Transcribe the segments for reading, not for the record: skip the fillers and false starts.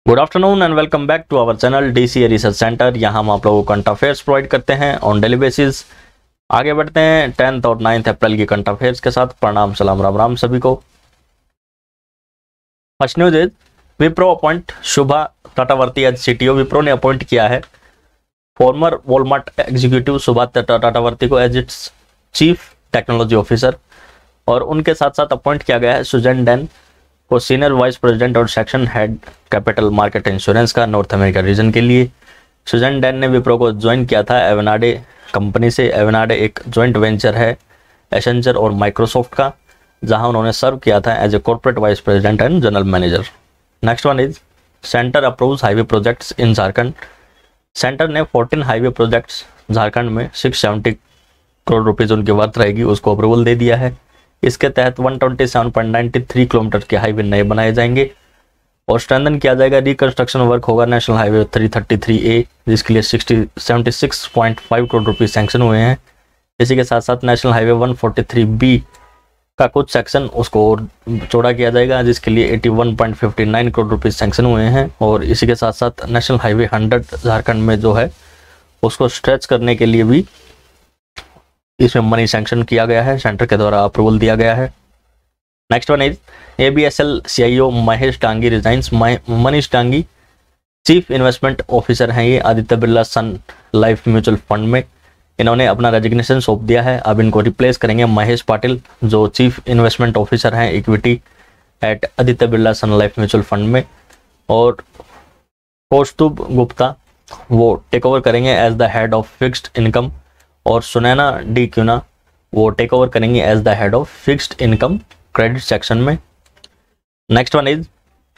Good afternoon and welcome back to our channel DCA research centre. यहाँ हम आप लोगों को करंट अफेयर्स प्रोवाइड करते हैं ऑन डेली बेसिस। आगे बढ़ते हैं 10th और 9th अप्रैल की करंट अफेयर्स के साथ। प्रणाम, सलाम, राम राम सभी को। First news is Wipro appoint Shubha Tatavarti as CTO. Wipro ने अपॉइंट किया है former Walmart executive Shubha Tatavarti को as its chief technology officer, और उनके साथ साथ अपॉइंट किया गया है सुजैन डैन को सीनियर वाइस प्रेसिडेंट और section head capital market insurance का नॉर्थ अमेरिका रीजन के लिए। सुजैन डैन ने विप्रो को ज्वाइन किया था एवनाडे कंपनी से। एवनाडे एक जॉइंट वेंचर है एसेंचर और माइक्रोसॉफ्ट का, जहां उन्होंने सर्व किया था as a corporate vice president and general manager. Next one is centre approves highway projects in Jharkhand. Centre ने 14 हाईवे प्रोजेक्ट्स झारखंड में 670 करोड़ रुपीज उनकी वर्थ रहेगी, उसको अप्रूवल दे दिया है। इसके तहत 127.93 किलोमीटर के हाईवे नए बनाए जाएंगे और स्ट्रेंथन किया जाएगा। रिकंस्ट्रक्शन वर्क होगा नेशनल हाईवे 333A, जिसके लिए 76.5 करोड़ रुपीज सैंक्शन हुए हैं। इसी के साथ साथ नेशनल हाईवे 143B का कुछ सेक्शन उसको और चौड़ा किया जाएगा, जिसके लिए 81.59 करोड़ रुपीज सैंक्शन हुए हैं। और इसी के साथ साथ नेशनल हाईवे 100 झारखंड में जो है उसको स्ट्रेच करने के लिए भी इसमें मनी सैंक्शन किया गया है, सेंटर के द्वारा अप्रूवल दिया गया है। Next one is ABSL CIO Mahesh Tangi resigns. Manish Tangi chief investment officer हैं ये Aditya Birla Sun Life mutual fund में। इन्होंने अपना रेजिग्नेशन सौंप दिया है। अब इनको रिप्लेस करेंगे महेश पाटिल, जो चीफ इन्वेस्टमेंट ऑफिसर हैं equity at Aditya Birla Sun Life mutual fund में। और कौस्तुभ गुप्ता वो टेक ओवर करेंगे as the head of fixed income, और सुनैना डी क्यूना वो टेक ओवर करेंगे as the head of fixed income credit section में। Next one is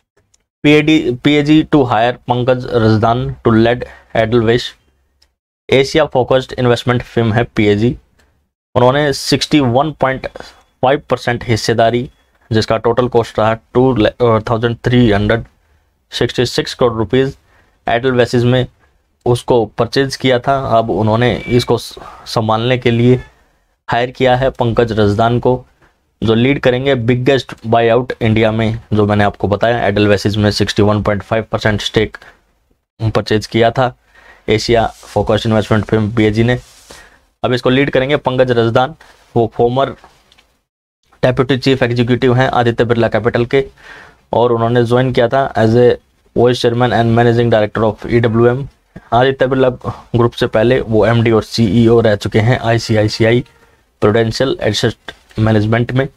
PAG to hire Pankaj Razdan to led Edelweiss. Asia focused investment firm है PAG। उन्होंने 61.5% हिस्सेदारी, जिसका total cost रहा 2,366 crore rupees एडलवेसिस में, उसको परचेज किया था। अब उन्होंने इसको संभालने के लिए हायर किया है पंकज रजदान को, जो लीड करेंगे बिगेस्ट बाय आउट इंडिया में, जो मैंने आपको बताया एडलवेसिस में 61.5% स्टेक परचेज किया था Asia focused investment firm PAG ने। अब इसको लीड करेंगे पंकज रजदान, वो फॉर्मर डेप्यूटी चीफ एग्जीक्यूटिव हैं आदित्य बिरला कैपिटल के, और उन्होंने ज्वाइन किया था as a vice chairman and managing director of EWM। Aditya Birla group से पहले वो MD और CEO रह चुके हैं ICICI प्रूडेंशियल एसेट मैनेजमेंट में।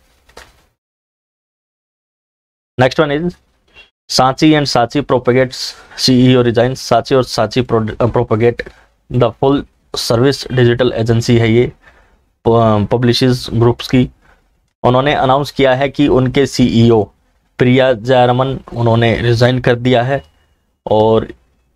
Next one is Sanchi and Sanchi प्रोपेगेट्स CEO resigns. Sanchi और Sanchi propagate the full service digital agency है ये पब्लिशर्स ग्रुप्स की। उन्होंने अनाउंस किया है कि उनके CEO प्रिया जयरामन उन्होंने रिजाइन कर दिया है, और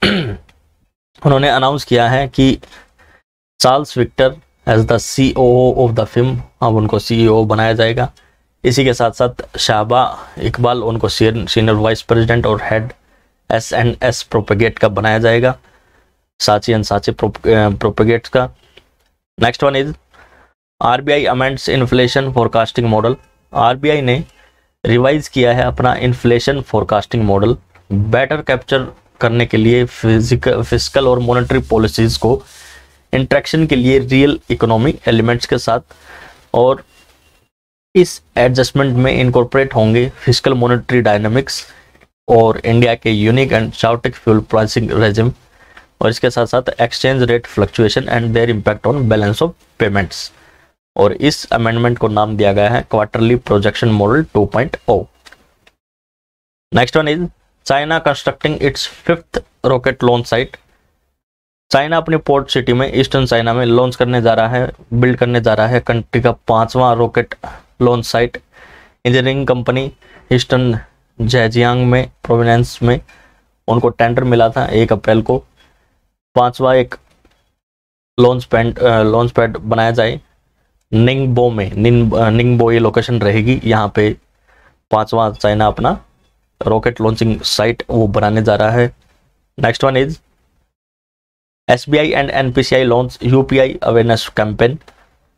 उन्होंने अनाउंस किया है कि Charles Victor as the COO of the firm, अब उनको CEO बनाया जाएगा। इसी के साथ साथ शाहबा इकबाल उनको सीनियर वाइस प्रेसिडेंट और हेड S&S प्रोपेगेट का बनाया जाएगा, सांची एंड सांची प्रोपेगेट्स का। Next one is RBI amends inflation forecasting model. RBI ने रिवाइज किया है अपना inflation forecasting model, better capture करने के लिए फिजिकल और मॉनेटरी पॉलिसीज को इंट्रैक्शन के लिए रियल इकोनॉमिक एलिमेंट्स के साथ, और इस एडजस्टमेंट में इनकॉर्पोरेट होंगे फिजिकल मॉनेटरी डायनामिक्स और इंडिया के unique and chaotic fuel pricing regime, और इसके साथ साथ exchange rate fluctuation and their impact on balance of payments. और इस अमेंडमेंट को नाम दिया गया है quarterly projection model 2.0। Next one is China constructing its 5th rocket launch site. China अपनी पोर्ट सिटी में ईस्टर्न चाइना में लॉन्च करने जा रहा है, बिल्ड करने जा रहा है कंट्री का 5वां rocket launch site. Engineering company eastern Zhejiang में प्रोविनेंस में उनको टेंडर मिला था 1 अप्रैल को। 5वां एक लॉन्च पैड बनाया जाए निंगबो में। निंगबो ये लोकेशन रहेगी, यहाँ पे 5वां चाइना अपना रॉकेट लॉन्चिंग साइट वो बनाने जा रहा है। Next one is SBI and NPCI launch UPI awareness campaign.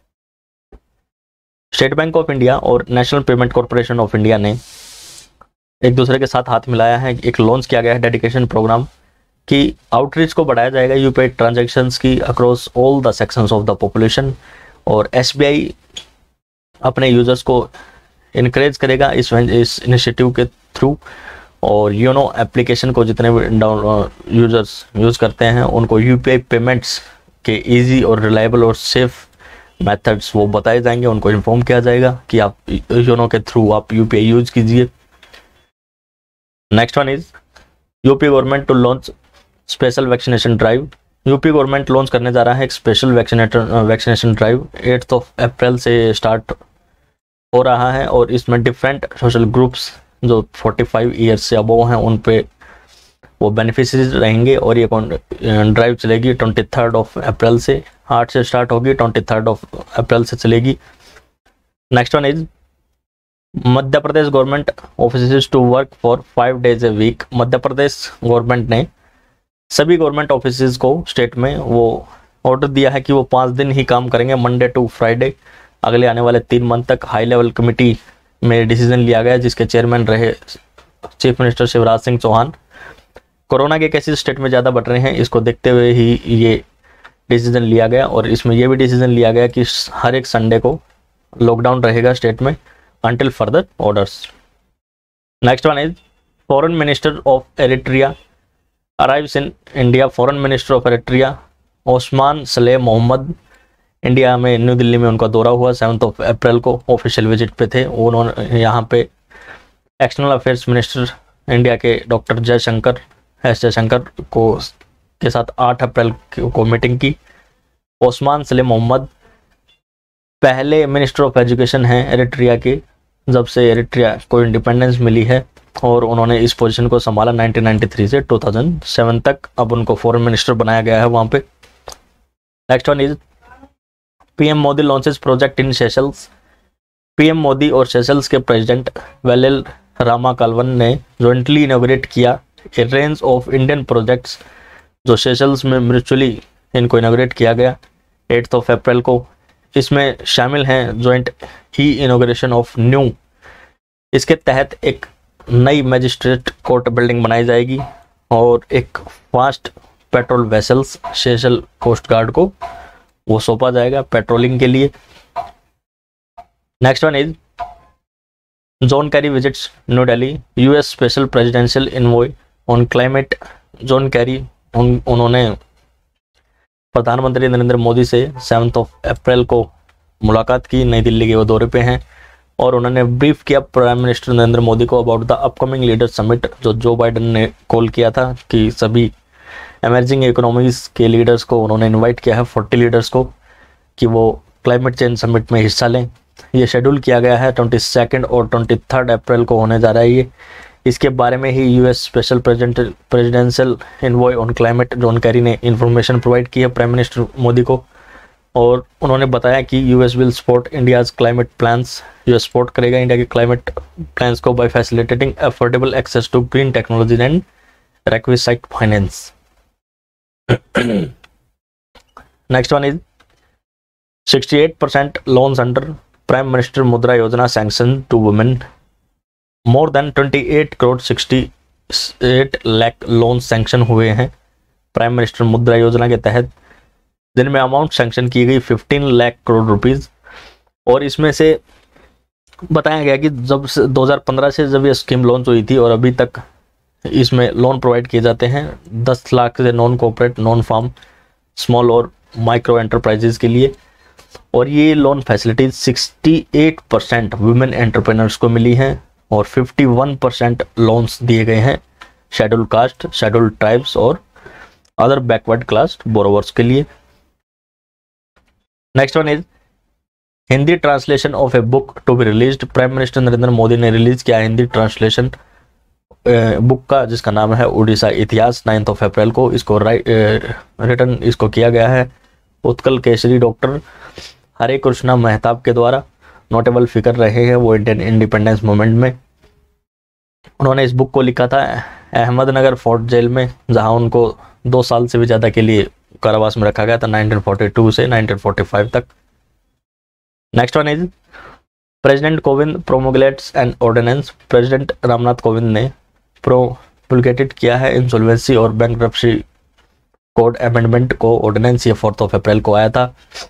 State Bank of India और National Payment Corporation of India ने एक दूसरे के साथ हाथ मिलाया है। एक लॉन्च किया गया है डेडिकेशन प्रोग्राम कि आउटरीच को बढ़ाया जाएगा यूपीआई ट्रांजैक्शंस की across all the sections of the population, और एसबीआई अपने यूजर्स को इनकरेज करेगा इस इनिशिएटिव के थ्रू, और योनो एप्लीकेशन को जितने भी यूजर्स यूज़ करते हैं उनको यूपीआई पेमेंट्स के इजी और रिलायबल और सेफ मेथड्स वो बताए जाएंगे, उनको इन्फॉर्म किया जाएगा कि आप योनो के थ्रू आप यूपीआई यूज कीजिए। Next one is UP government to launch special vaccination drive. UP government launch करने जा रहा है एक स्पेशल वैक्सीनेशन ड्राइव 8 अप्रैल से स्टार्ट हो रहा है, और इसमें डिफरेंट सोशल ग्रुप्स जो 45 ईयर्स से अबव हैं उन पे वो बेनिफिशरीज रहेंगे, और ये ड्राइव चलेगी 23 अप्रैल से, 8 से स्टार्ट होगी, 23 अप्रैल से चलेगी। Next one is Madhya Pradesh government offices to work for 5 days a week. Madhya Pradesh government ने सभी गवर्नमेंट ऑफिसेज को स्टेट में वो ऑर्डर दिया है कि वो 5 दिन ही काम करेंगे, मंडे टू फ्राइडे, अगले आने वाले 3 मंथ तक। हाई लेवल कमेटी में डिसीजन लिया गया जिसके चेयरमैन रहे chief minister Shivraj Singh Chouhan. Corona के केसेस स्टेट में ज़्यादा बढ़ रहे हैं, इसको देखते हुए ही ये डिसीजन लिया गया, और इसमें यह भी डिसीजन लिया गया कि हर एक संडे को लॉकडाउन रहेगा स्टेट में until further orders. Next one is Foreign Minister of Eritrea arrives in India. Foreign Minister of Eritrea Osman Saleh Mohammed India में न्यू दिल्ली में उनका दौरा हुआ 7 अप्रैल को, ऑफिशियल विजिट पे थे। उन्होंने यहाँ पे एक्सटर्नल अफेयर्स मिनिस्टर इंडिया के डॉक्टर जयशंकर को के साथ 8 अप्रैल को मीटिंग की। ओस्मान सलेह मोहम्मद पहले मिनिस्टर ऑफ एजुकेशन हैं एरिट्रिया के जब से एरिट्रिया को इंडिपेंडेंस मिली है, और उन्होंने इस पोजीशन को संभाला 1993 से 2007 तक। अब उनको फॉरेन मिनिस्टर बनाया गया है वहाँ पे। Next one is PM Modi launches project in Seychelles. PM Modi और सेशल्स के प्रेसिडेंट वेलेल रामाकालवन ने जॉइंटली इनॉग्रेट किया a range of Indian projects, जो सेशल्स में म्यूचुअली इनको इनॉग्रेट किया गया 8 अप्रैल को। इसमें शामिल हैं जॉइंट ही इनॉग्रेशन ऑफ न्यू, इसके तहत एक नई मजिस्ट्रेट कोर्ट बिल्डिंग बनाई जाएगी, और एक fast patrol vessels Seychelles coast guard को वो सौंपा जाएगा पेट्रोलिंग के लिए। Next one is John Kerry visits New Delhi. US special presidential envoy on climate. John Kerry उन्होंने प्रधानमंत्री नरेंद्र मोदी से 7 अप्रैल को मुलाकात की, नई दिल्ली के वो दौरे पे हैं, और उन्होंने ब्रीफ किया प्राइम मिनिस्टर नरेंद्र मोदी को about the upcoming leader summit, जो बाइडेन ने कॉल किया था कि सभी एमर्जिंग इकोनॉमीज के लीडर्स को उन्होंने इनवाइट किया है, 40 लीडर्स को, कि वो क्लाइमेट चेंज समिट में हिस्सा लें। ये शेड्यूल किया गया है 22 और 23 अप्रैल को होने जा रहा है ये। इसके बारे में ही US special presidential envoy on climate John Kerry ने इंफॉर्मेशन प्रोवाइड की है प्राइम मिनिस्टर मोदी को, और उन्होंने बताया कि US will support India's climate plans. US support करेगा इंडिया के क्लाइमेट प्लान्स को by facilitating affordable access to green technology and requisite finance. Next one is 68% loans under prime minister Mudra Yojana sanction to women. More than 28 crore 68 lakh loan sanction हुए हैं prime minister Mudra योजना के तहत, जिनमें amount sanction की गई 15 लाख करोड़ रुपीस। और इसमें से बताया गया कि जब 2015 से जब ये स्कीम लॉन्च हुई थी और अभी तक इसमें लोन प्रोवाइड किए जाते हैं 10 लाख से non corporate, non farm, small और माइक्रो एंटरप्राइजेज के लिए। और ये लोन फैसिलिटीज 68% वुमेन एंटरप्रेन्योर्स को मिली हैं, और 51% लोन्स दिए गए हैं शेड्यूल कास्ट, शेड्यूल ट्राइब्स और अदर बैकवर्ड क्लास बोरोवर्स के लिए। Next one is Hindi translation of a book to be released. Prime minister Narendra Modi ने रिलीज किया हिंदी ट्रांसलेशन बुक का, जिसका नाम है उड़ीसा इतिहास, 9 अप्रैल को। इसको रिटर्न इसको किया गया है उत्कल केसरी डॉक्टर हरे कृष्णा मेहताब के द्वारा। नोटेबल फिगर रहे हैं वो इंडियन इंडिपेंडेंस मूवमेंट में। उन्होंने इस बुक को लिखा था अहमदनगर फोर्ट जेल में, जहां उनको 2 साल से भी ज़्यादा के लिए कारावास में रखा गया था 1942 से 1945 तक। Next one is president Kovind promulgates an ordinance, president Ramnath Kovind ने प्रोमोगुलेटेड किया है इंसॉल्वेंसी और बैंकरप्सी कोड अमेंडमेंट को। ऑर्डिनेंस ये 4 अप्रैल को आया था।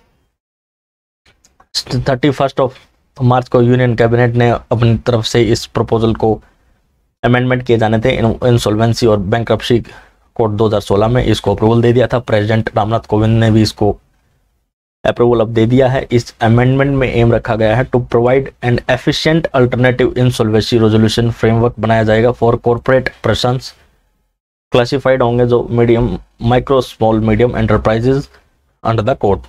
31 मार्च को यूनियन कैबिनेट ने अपनी तरफ से इस प्रपोजल को अमेंडमेंट किए जाने थे इंसॉल्वेंसी और बैंकरप्सी कोड 2016 में, इसको अप्रूवल दे दिया था। प्रेसिडेंट रामनाथ कोविंद ने भी इसको अप्रूवल अब दे दिया है। इस अमेंडमेंट में एम रखा गया है to provide an efficient alternative insolvency resolution framework बनाया जाएगा फॉर कॉर्पोरेट पर्सन्स क्लासिफाइड होंगे जो medium micro small medium enterprises under the code.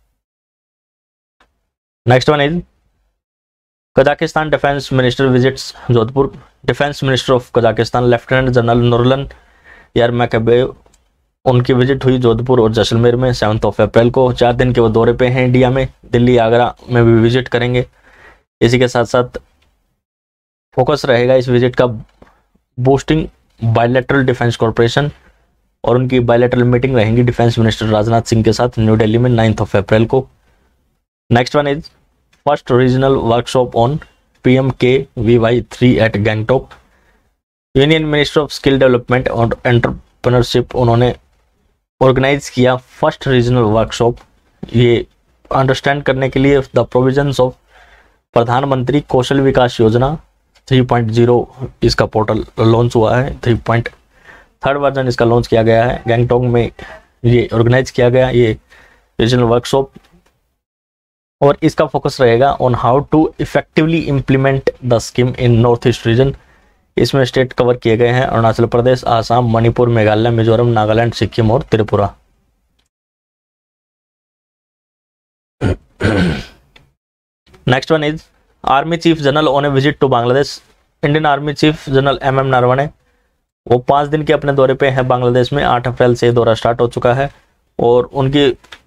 Next one is Kazakhstan defence minister visits Jodhpur. Defence minister of Kazakhstan lieutenant general Nurlan Yermekbayev उनकी visit हुई जोधपुर और जैसलमेर में 7 अप्रैल को। 4 दिन के वो दौरे पे हैं इंडिया में, दिल्ली आगरा में भी विजिट करेंगे। इसी के साथ साथ फोकस रहेगा इस विजिट का बूस्टिंग बायलैटरल डिफेंस कॉर्पोरेशन, और उनकी बायलैटरल मीटिंग रहेंगी डिफेंस मिनिस्टर राजनाथ सिंह के साथ न्यू दिल्ली में 9 अप्रैल को। Next one is first regional workshop on PMKVY3 at Gangtok. Union minister of skill development और एंटरप्रेन्योरशिप उन्होंने ऑर्गेनाइज किया फर्स्ट रीजनल वर्कशॉप, ये अंडरस्टैंड करने के लिए द प्रोविजंस ऑफ प्रधानमंत्री कौशल विकास योजना 3.0 इसका पोर्टल लॉन्च हुआ है। 3.3 वर्जन इसका लॉन्च किया गया है। गैंगटॉक में ये ऑर्गेनाइज किया गया ये रीजनल वर्कशॉप, और इसका फोकस रहेगा on how to effectively implement the scheme in north east region. इसमें स्टेट कवर किए गए हैं अरुणाचल प्रदेश, आसाम, मणिपुर, मेघालय, मिजोरम, नागालैंड, सिक्किम और Tripura. Next one is army chief general on a visit to Bangladesh. Indian army chief general MM Naravane वो 5 दिन के अपने दौरे पे हैं बांग्लादेश में। 8 अप्रैल से दौरा स्टार्ट हो चुका है और उनकी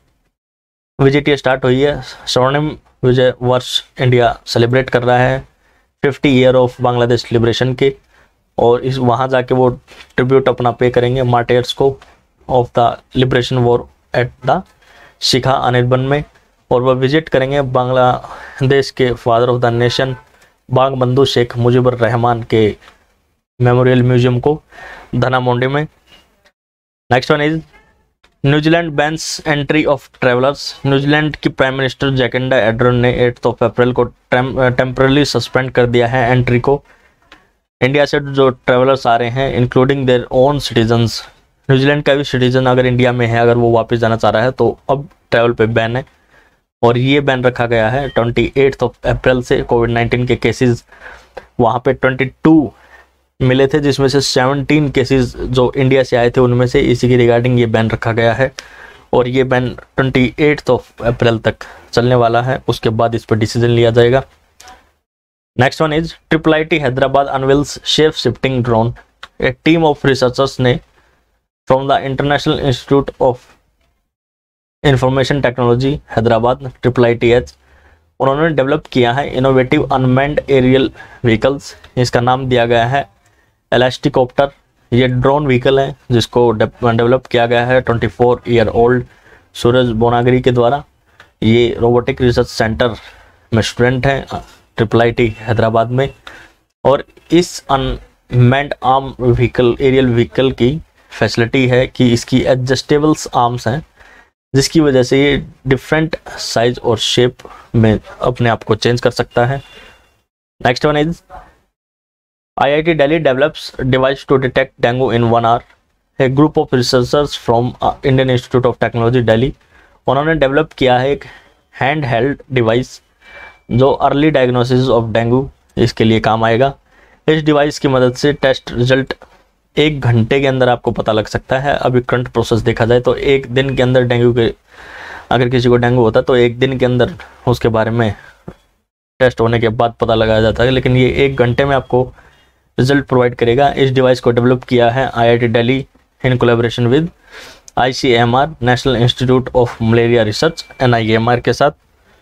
विजिट ये स्टार्ट हुई है। स्वर्णिम विजय वर्ष इंडिया सेलिब्रेट कर रहा है 50 ईयर ऑफ बांग्लादेश लिबरेशन के, और इस वहाँ जाके वो ट्रिब्यूट अपना पे करेंगे मार्टियर्स को of the liberation war at the Shikha Anirban में, और वह विजिट करेंगे बांग्लादेश के फादर ऑफ द नेशन बांग बंधु शेख मुजीबुर रहमान के मेमोरियल म्यूजियम को धनामोंडी में। Next one is New Zealand bans entry of travellers. New Zealand की प्राइम मिनिस्टर जैकिंडा एड्रन ने 8 अप्रैल को टेम्परली सस्पेंड कर दिया है एंट्री को। इंडिया से जो ट्रैवलर्स आ रहे हैं including their own citizens, New Zealand का भी सिटीजन अगर इंडिया में है, अगर वो वापस जाना चाह रहा है तो अब ट्रैवल पे बैन है, और ये बैन रखा गया है 28 अप्रैल से। कोविड-19 के केसेस वहाँ पे 22 मिले थे, जिसमें से 17 केसेस जो इंडिया से आए थे उनमें से, इसी की रिगार्डिंग ये बैन रखा गया है, और ये बैन 28 अप्रैल तक चलने वाला है। उसके बाद इस पर डिसीजन लिया जाएगा। Next one is IIIT Hyderabad unveils shape shifting drone. A team of researchers ने from the international institute of information technology Hyderabad IIITH उन्होंने डेवलप किया है इनोवेटिव अनमैन्ड एरियल व्हीकल्स। इसका नाम दिया गया है एलास्टिकॉप्टर। ये ड्रोन व्हीकल है जिसको डेवलप किया गया है 24 ईयर ओल्ड सूरज बोनागिरी के द्वारा। ये रोबोटिक रिसर्च सेंटर में स्टूडेंट हैं IIIT हैदराबाद में, और इस unmanned arm vehicle aerial vehicle की फैसिलिटी है कि इसकी एडजस्टेबल्स आर्म्स हैं, जिसकी वजह से ये डिफरेंट साइज और शेप में अपने आप को चेंज कर सकता है। Next one is IIT Delhi develops device to detect dengue in 1 hour. A group of researchers from Indian Institute of Technology Delhi उन्होंने डेवलप किया है एक हैंड हेल्ड डिवाइस जो अर्ली डायग्नोसिस ऑफ डेंगू इसके लिए काम आएगा। इस डिवाइस की मदद से टेस्ट रिजल्ट 1 घंटे के अंदर आपको पता लग सकता है। अभी करंट प्रोसेस देखा जाए तो 1 दिन के अंदर डेंगू के, अगर किसी को डेंगू होता तो 1 दिन के अंदर उसके बारे में टेस्ट होने के बाद पता लगाया जाता है, लेकिन ये 1 घंटे में आपको रिजल्ट प्रोवाइड करेगा। इस डिवाइस को डेवलप किया है IIT Delhi in collaboration with ICMR national institute of malaria research NIMR के साथ।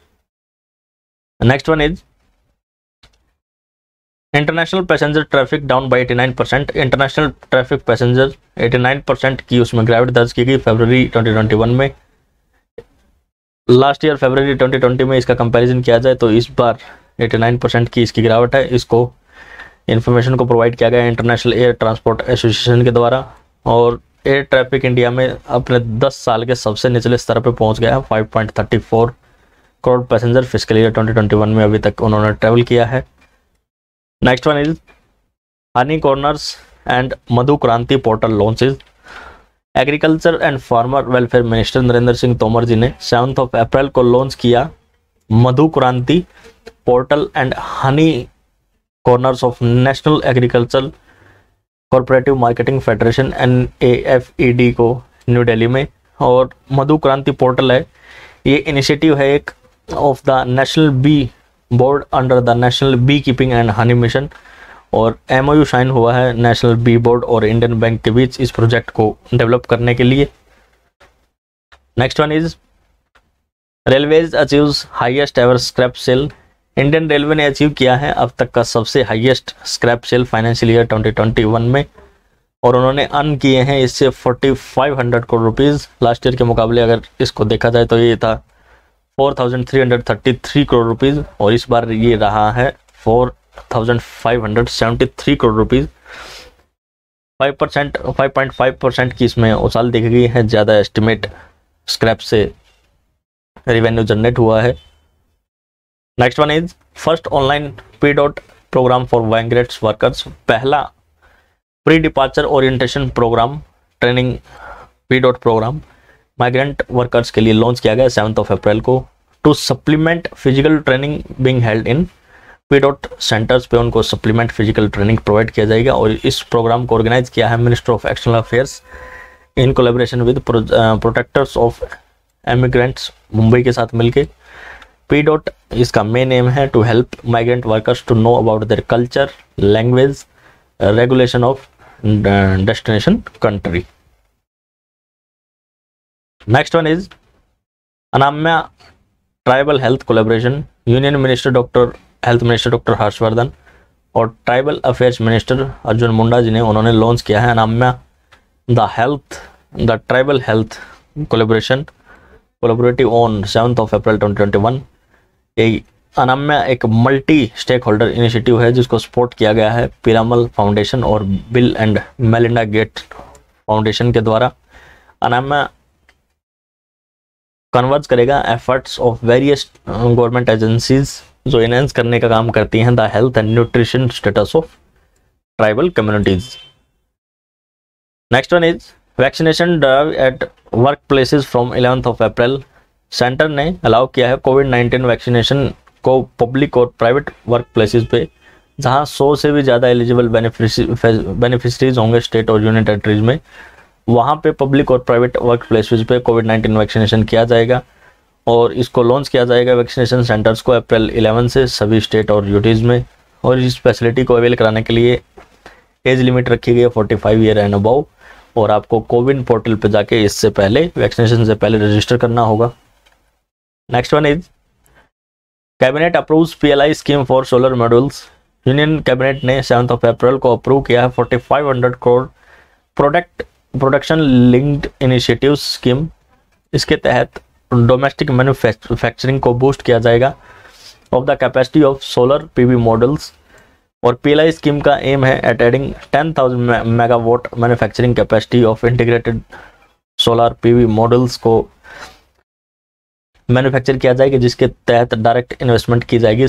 Next one is international passenger traffic down by 89%। International traffic passenger 89% की उसमें गिरावट दर्ज की गई फरवरी 2021 में। लास्ट ईयर फरवरी 2020 में इसका कंपैरिजन किया जाए तो इस बार 89% की इसकी गिरावट है। इसको इन्फॉर्मेशन को प्रोवाइड किया गया इंटरनेशनल एयर ट्रांसपोर्ट एसोसिएशन के द्वारा। और एयर ट्रैफिक इंडिया में अपने 10 साल के सबसे निचले स्तर पर पहुंच गया है। 5.34 करोड़ पैसेंजर फिस्कल ईयर 2021 में अभी तक उन्होंने ट्रेवल किया है। Next one is honey corners and Madhu Kranti portal launches. Agriculture and farmer welfare minister Narendra Singh Tomar ji ने 7 अप्रैल को लॉन्च किया Madhu Kranti portal and honey corners of national agriculture cooperative marketing federation NAFED को न्यू दिल्ली में। और मधु क्रांति पोर्टल है, ये इनिशिएटिव है एक of the national bee board under the national bee keeping and honey mission. और MOU साइन हुआ है नेशनल बी बोर्ड और इंडियन बैंक के बीच इस प्रोजेक्ट को डेवलप करने के लिए। Next one is railways achieves highest ever scrap sale. Indian railway ने अचीव किया है अब तक का सबसे highest scrap sale financial year 2021 में। और उन्होंने अर्न किए हैं इससे 4500 करोड़ रुपीज़। लास्ट ईयर के मुकाबले अगर इसको देखा जाए तो ये था 4333 करोड़ रुपीज़ और इस बार ये रहा है 4573 करोड़ रुपीज़। 5.5% की इसमें उछाल देखी गई है। ज़्यादा एस्टिमेट स्क्रैप से रेवेन्यू जनरेट हुआ है। Next one is first online P.DOT programme for migrants workers. पहला pre departure orientation programme training P.DOT programme migrant workers के लिए लॉन्च किया गया 7 अप्रैल को। To supplement physical training being held in P.DOT centres पे उनको सप्लीमेंट फिजिकल ट्रेनिंग प्रोवाइड किया जाएगा। और इस प्रोग्राम को ऑर्गेनाइज किया है minister of external affairs in collaboration with protectors of emigrants Mumbai के साथ मिलके। P.DOT इसका मेन एम है to help migrant workers to know about their culture, language, regulation of destination country. Next one is Anamaya tribal health collaboration. Union minister health minister doctor Harshvardhan और tribal affairs minister Arjun Munda ji ने उन्होंने launch किया है Anamaya the tribal health collaborative on 7 अप्रैल 2021। अनाम्या एक multi stake holder initiative है जिसको support किया गया है पिरामल फाउंडेशन और Bill and Melinda Gates foundation के द्वारा। अनाम्या कन्वर्ज करेगा efforts of various government agencies जो इनहेंस करने का काम करती हैं the health and nutrition status of tribal communities. Next one is vaccination drive at work places from 11 April. Centre ने अलाउ किया है कोविड-19 वैक्सीनेशन को पब्लिक और प्राइवेट वर्क प्लेसेज पे जहां 100 से भी ज़्यादा एलिजिबल बेनिफिशरीज होंगे स्टेट और यूनियन टेरिटरीज में, वहां पे पब्लिक और प्राइवेट वर्क प्लेसेज पे कोविड-19 वैक्सीनेशन किया जाएगा। और इसको लॉन्च किया जाएगा वैक्सीनेशन सेंटर्स को अप्रैल 11 से सभी स्टेट और यूटीज़ में। और इस फैसिलिटी को अवेल कराने के लिए एज लिमिट रखी गई है 45 ईयर एंड अबव। और आपको कोविन पोर्टल पे जाके इससे पहले वैक्सीनेशन से पहले रजिस्टर करना होगा। Next one is cabinet approves PLI scheme for solar modules. Union cabinet ने 7 अप्रैल को अप्रूव किया है 4500 crore production linked initiative scheme. इसके तहत डोमेस्टिक मैन्युफैक्चरिंग को बूस्ट किया जाएगा of the capacity of solar PV models. और PLI स्कीम का एम है at adding 10,000 megawatt manufacturing capacity of integrated solar PV models को मैन्युफैक्चर किया जाएगा, जिसके तहत डायरेक्ट इन्वेस्टमेंट की जाएगी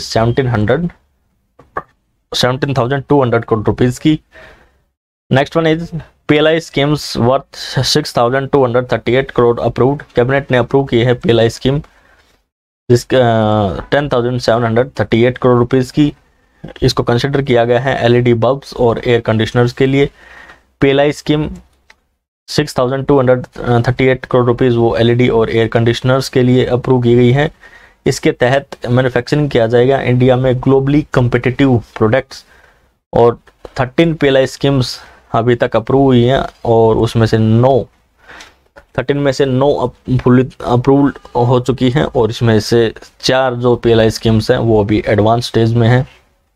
17,200 करोड़ रुपीज की। Next one is PLI schemes worth 6,238 crore approved. Cabinet ने अप्रूव की है PLI स्कीम जिसका 10,738 करोड़ रुपीज की। इसको कंसिडर किया गया है LED बल्ब्स और एयर कंडीशनर्स के लिए। PLI स्कीम 6,238 करोड़ रुपीज़ वो LED और एयर कंडीशनर्स के लिए अप्रूव की गई है। इसके तहत मैन्युफैक्चरिंग किया जाएगा इंडिया में ग्लोबली कम्पिटिटिव प्रोडक्ट्स। और 13 PLI स्कीम्स अभी तक अप्रूव हुई हैं और उसमें से 13 में से 9 अप्रूव्ड हो चुकी हैं और इसमें से 4 जो PLI स्कीम्स हैं वो अभी एडवांस स्टेज में हैं।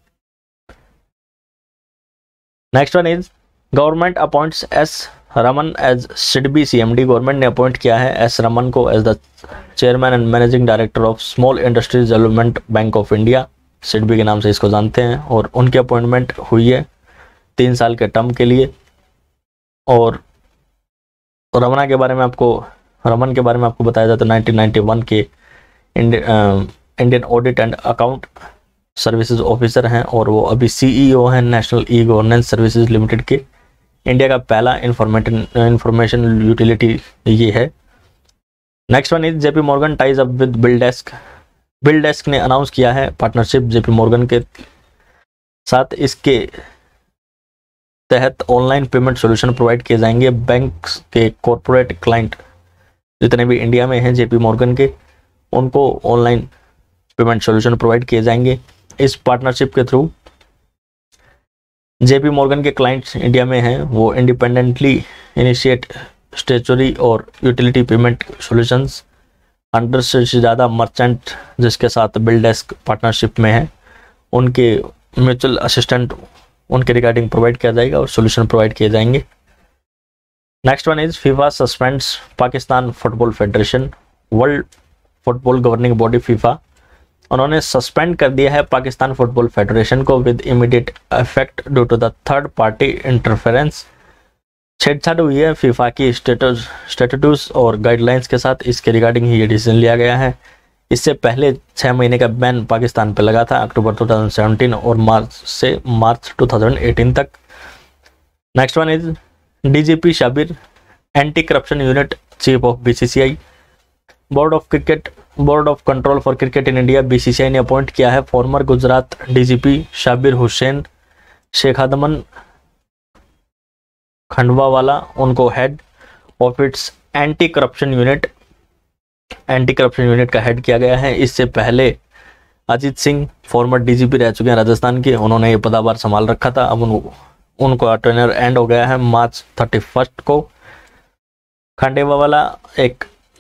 Next one is government appoints S Raman as SIDBI CMD। Government ने अपॉइंट किया है S रमन को as the chairman and managing director of small industries development bank of India SIDBI के नाम से इसको जानते हैं, और उनकी अपॉइंटमेंट हुई है 3 साल के टर्म के लिए। और रमन के बारे में आपको बताया जाता है 1991 के Indian audit and account services officer हैं, और वो अभी सीईओ हैं national e governance services limited के। इंडिया का पहला इंफॉर्मेशन यूटिलिटी ये है। Next one is JP Morgan ties up with BillDesk. BillDesk ने अनाउंस किया है पार्टनरशिप जेपी मॉर्गन के साथ। इसके तहत ऑनलाइन पेमेंट सॉल्यूशन प्रोवाइड किए जाएंगे। बैंक के कॉर्पोरेट क्लाइंट जितने भी इंडिया में हैं जेपी मॉर्गन के, उनको ऑनलाइन पेमेंट सॉल्यूशन प्रोवाइड किए जाएंगे। इस पार्टनरशिप के थ्रू जेपी मॉर्गन के क्लाइंट्स इंडिया में हैं, वो इंडिपेंडेंटली इनिशिएट स्टेचुरी और यूटिलिटी पेमेंट सॉल्यूशंस। 100 से ज़्यादा मर्चेंट जिसके साथ बिलडेस्क पार्टनरशिप में है, उनके म्यूचुअल असिस्टेंट उनके रिगार्डिंग प्रोवाइड किया जाएगा और सॉल्यूशन प्रोवाइड किए जाएंगे। Next one is FIFA suspends Pakistan football federation. World football governing body FIFA, उन्होंने सस्पेंड कर दिया है पाकिस्तान फुटबॉल फेडरेशन को with immediate effect due to the third party interference. छेड़छाड़ हुई है फीफा की स्टेटूट्स और गाइडलाइंस के साथ, इसके रिगार्डिंग ही ये डिसीजन लिया गया है। इससे पहले 6 महीने का बैन पाकिस्तान पर लगा था अक्टूबर 2017 और मार्च 2018 तक। Next one is DGP Shabir anti corruption unit chief of BCCI. Board of control for cricket in India BCCI ने अपॉइंट किया है फॉर्मर गुजरात डीजीपी शाबिर हुसैन शेखादमन खंडवावाला, उनको head of its anti corruption unit का हेड किया गया है। इससे पहले अजीत सिंह फॉर्मर डीजीपी रह चुके हैं राजस्थान के, उन्होंने ये पदभार संभाल रखा था। अब उनको टेन्योर एंड हो गया है मार्च 31 को। खंडेवाला एक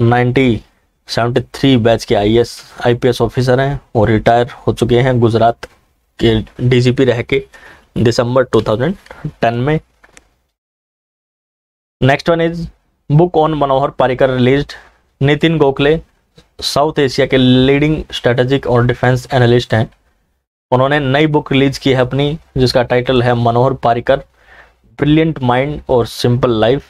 1973 बैच के आईपीएस ऑफिसर हैं और रिटायर हो चुके हैं गुजरात के डीजीपी रह के दिसंबर 2010 में। Next one is book on Manohar Parrikar released. Nitin Gokhale south Asia के लीडिंग स्ट्रेटेजिक और डिफेंस एनालिस्ट हैं, उन्होंने नई बुक रिलीज की है अपनी, जिसका टाइटल है मनोहर पारिकर ब्रिलियंट माइंड और simple life.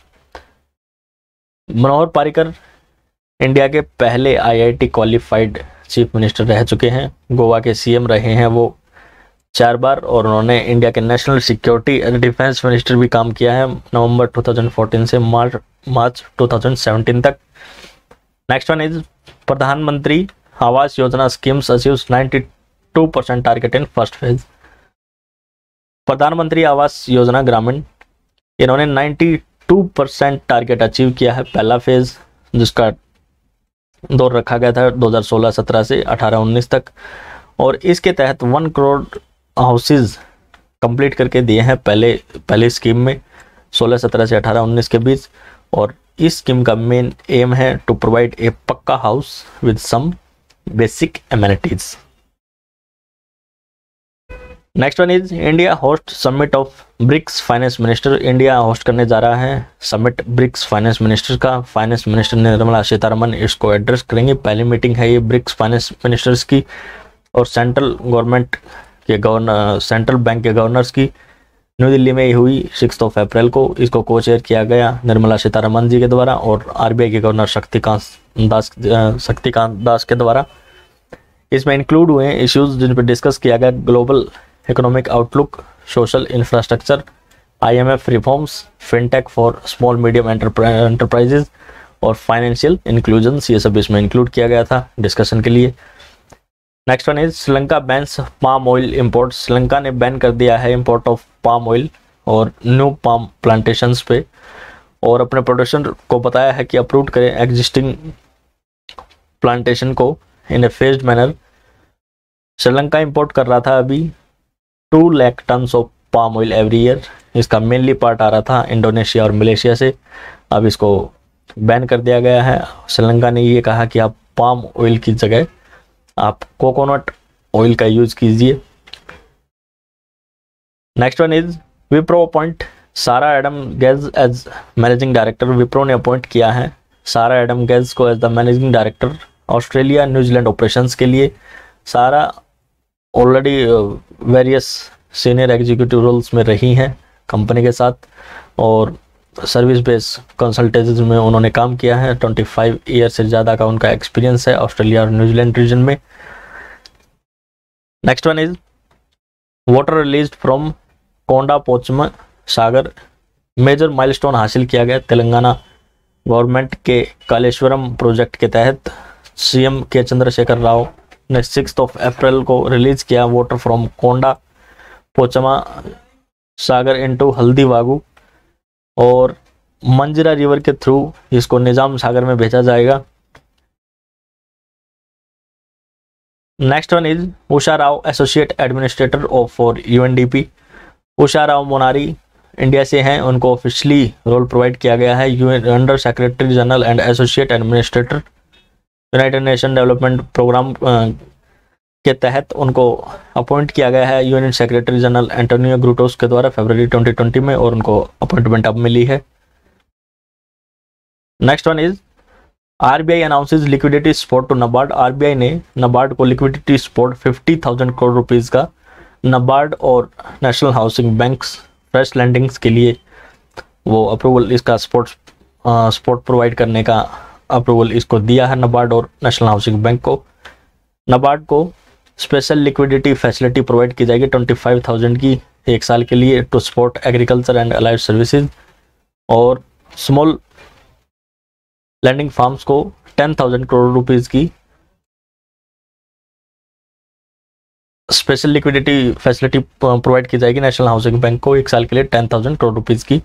Manohar Parrikar India के पहले आईआईटी क्वालिफाइड चीफ मिनिस्टर रह चुके हैं, गोवा के सीएम रहे हैं वो 4 बार, और उन्होंने इंडिया के national security and defence minister भी काम किया है नवंबर 2014 से मार्च 2017 तक। Next one is Pradhanmantri Awas Yojana schemes achieves 92% target in first phase. Pradhanmantri Awas योजना ग्रामीण, इन्होंने 92% टारगेट अचीव किया है पहला फेज, जिसका दौर रखा गया था 2016-17 से 18-19 तक, और इसके तहत 1 करोड़ हाउसेज कंप्लीट करके दिए हैं पहले स्कीम में 16-17 से 18-19 के बीच। और इस स्कीम का मेन एम है to provide a pucca house with some basic amenities. Next one is India host summit of BRICS finance minister. India host करने जा रहा है समिट ब्रिक्स फाइनेंस मिनिस्टर का। फाइनेंस मिनिस्टर निर्मला सीतारमन इसको एड्रेस करेंगे। पहली मीटिंग है ये ब्रिक्स फाइनेंस मिनिस्टर्स की और सेंट्रल बैंक के गवर्नर्स की न्यू दिल्ली में हुई 6 अप्रैल को। इसको को चेयर किया गया निर्मला सीतारमन जी के द्वारा और आरबीआई के गवर्नर शक्तिकांत दास के द्वारा। इसमें इंक्लूड हुए इश्यूज जिन पर डिस्कस किया गया global economic outlook, social infrastructure, IMF reforms, fintech for small medium enterprises और फाइनेंशियल इंक्लूजन। ये सब इसमें इंक्लूड किया गया था डिस्कशन के लिए। Next one is Sri Lanka bans palm oil import. Sri Lanka ने बैन कर दिया है इंपोर्ट ऑफ पाम ऑयल और न्यू पाम प्लांटेशंस पे, और अपने प्रोडक्शन को बताया है कि अप्रूव करें एग्जिस्टिंग प्लांटेशन को in a phased manner. Sri Lanka import कर रहा था अभी 2 lakh ton of palm oil every year. इसका मेनली पार्ट आ रहा था इंडोनेशिया और मलेशिया से, अब इसको बैन कर दिया गया है। श्रीलंका ने ये कहा कि आप पाम ऑयल की जगह आप कोकोनट ऑयल का यूज कीजिए। Next one is Wipro appoint Sara Adam Gage as managing director. Wipro ने अपॉइंट किया है सारा एडम गेज को as the managing director Australia New Zealand operations के लिए। Sara already various senior executive roles में रही हैं कंपनी के साथ, और सर्विस बेस कंसल्टेंसी में उन्होंने काम किया है। 25 ईयर से ज़्यादा का उनका एक्सपीरियंस है ऑस्ट्रेलिया और न्यूजीलैंड रीजन में। Next one is water released from Konda Pocham Sagar, major milestone हासिल किया गया तेलंगाना गवर्नमेंट के कालेश्वरम प्रोजेक्ट के तहत। सीएम के चंद्रशेखर राव ने 6 अप्रैल को रिलीज किया water from Konda Pochamma Sagar into Haldi Vagu, और मंजरा रिवर के थ्रू इसको निजाम सागर में भेजा जाएगा। Next one is Usha Rao associate administrator of for UNDP. Usha Rao Monari India से हैं, उनको ऑफिशियली रोल प्रोवाइड किया गया है UN under secretary general and associate administrator United Nation Development Programme के तहत उनको अपॉइंट किया गया है UN secretary general Antonio Guterres के द्वारा फरवरी 2020 में, और उनको अपॉइंटमेंट अब मिली है। Next one is RBI announces liquidity support to NABARD. RBI ने नबार्ड को लिक्विडिटी सपोर्ट 50,000 करोड़ रुपीस का नबार्ड और national housing banks fresh lendings के लिए वो अप्रूवल, इसका सपोर्ट प्रोवाइड करने का अप्रूवल इसको दिया है नबार्ड और नेशनल हाउसिंग बैंक को। नबार्ड को स्पेशल लिक्विडिटी फैसिलिटी प्रोवाइड की जाएगी 25,000 की 1 साल के लिए to support agriculture and allied services, और स्मॉल लैंडिंग फार्म्स को 10,000 करोड़ रुपीस की स्पेशल लिक्विडिटी फैसिलिटी प्रोवाइड की जाएगी नेशनल हाउसिंग बैंक को 1 साल के लिए 10,000 करोड़ रुपीस की।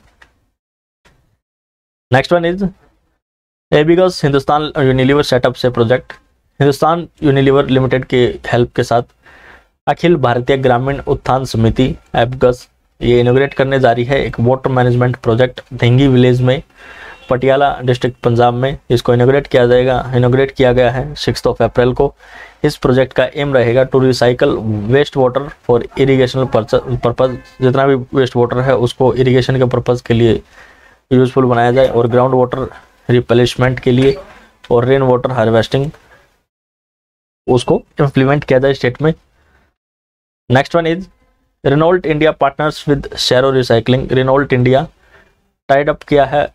नेक्स्ट वन इज एबिगस हिंदुस्तान यूनिलीवर सेटअप से प्रोजेक्ट। हिंदुस्तान यूनिलीवर लिमिटेड के हेल्प के साथ अखिल भारतीय ग्रामीण उत्थान समिति एबगस ये इनोग्रेट करने जा रही है एक water management project Dhingi village में, पटियाला डिस्ट्रिक्ट पंजाब में। इसको इनोग्रेट किया गया है 6 अप्रैल को। इस प्रोजेक्ट का एम रहेगा to recycle waste water for irrigation purpose. जितना भी वेस्ट वाटर है उसको इरिगेशन के पर्पज़ के लिए यूजफुल बनाया जाए, और ग्राउंड वाटर रिप्लेसमेंट के लिए और रेन वाटर हार्वेस्टिंग उसको इम्प्लीमेंट किया जाए स्टेट में। Next one is Renault India partners with Shero recycling. Renault India tied up किया है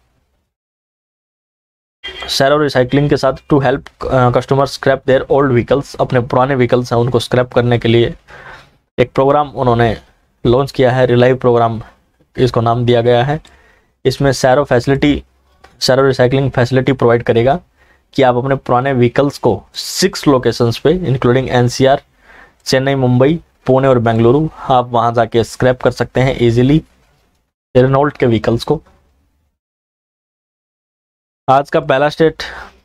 शेरो रिसाइकलिंग के साथ to help customer scrap their old vehicles. अपने पुराने व्हीकल्स हैं उनको स्क्रैप करने के लिए एक प्रोग्राम उन्होंने लॉन्च किया है, रिलाइव प्रोग्राम इसको नाम दिया गया है। इसमें शेरो रिसाइकलिंग फैसिलिटी प्रोवाइड करेगा कि आप अपने पुराने व्हीकल्स को 6 लोकेशंस पे इंक्लूडिंग एनसीआर, चेन्नई, मुंबई, पुणे और बेंगलुरु आप वहां जाके स्क्रैप कर सकते हैं इजीली रेनॉल्ट के व्हीकल्स को। आज का पहला स्टेट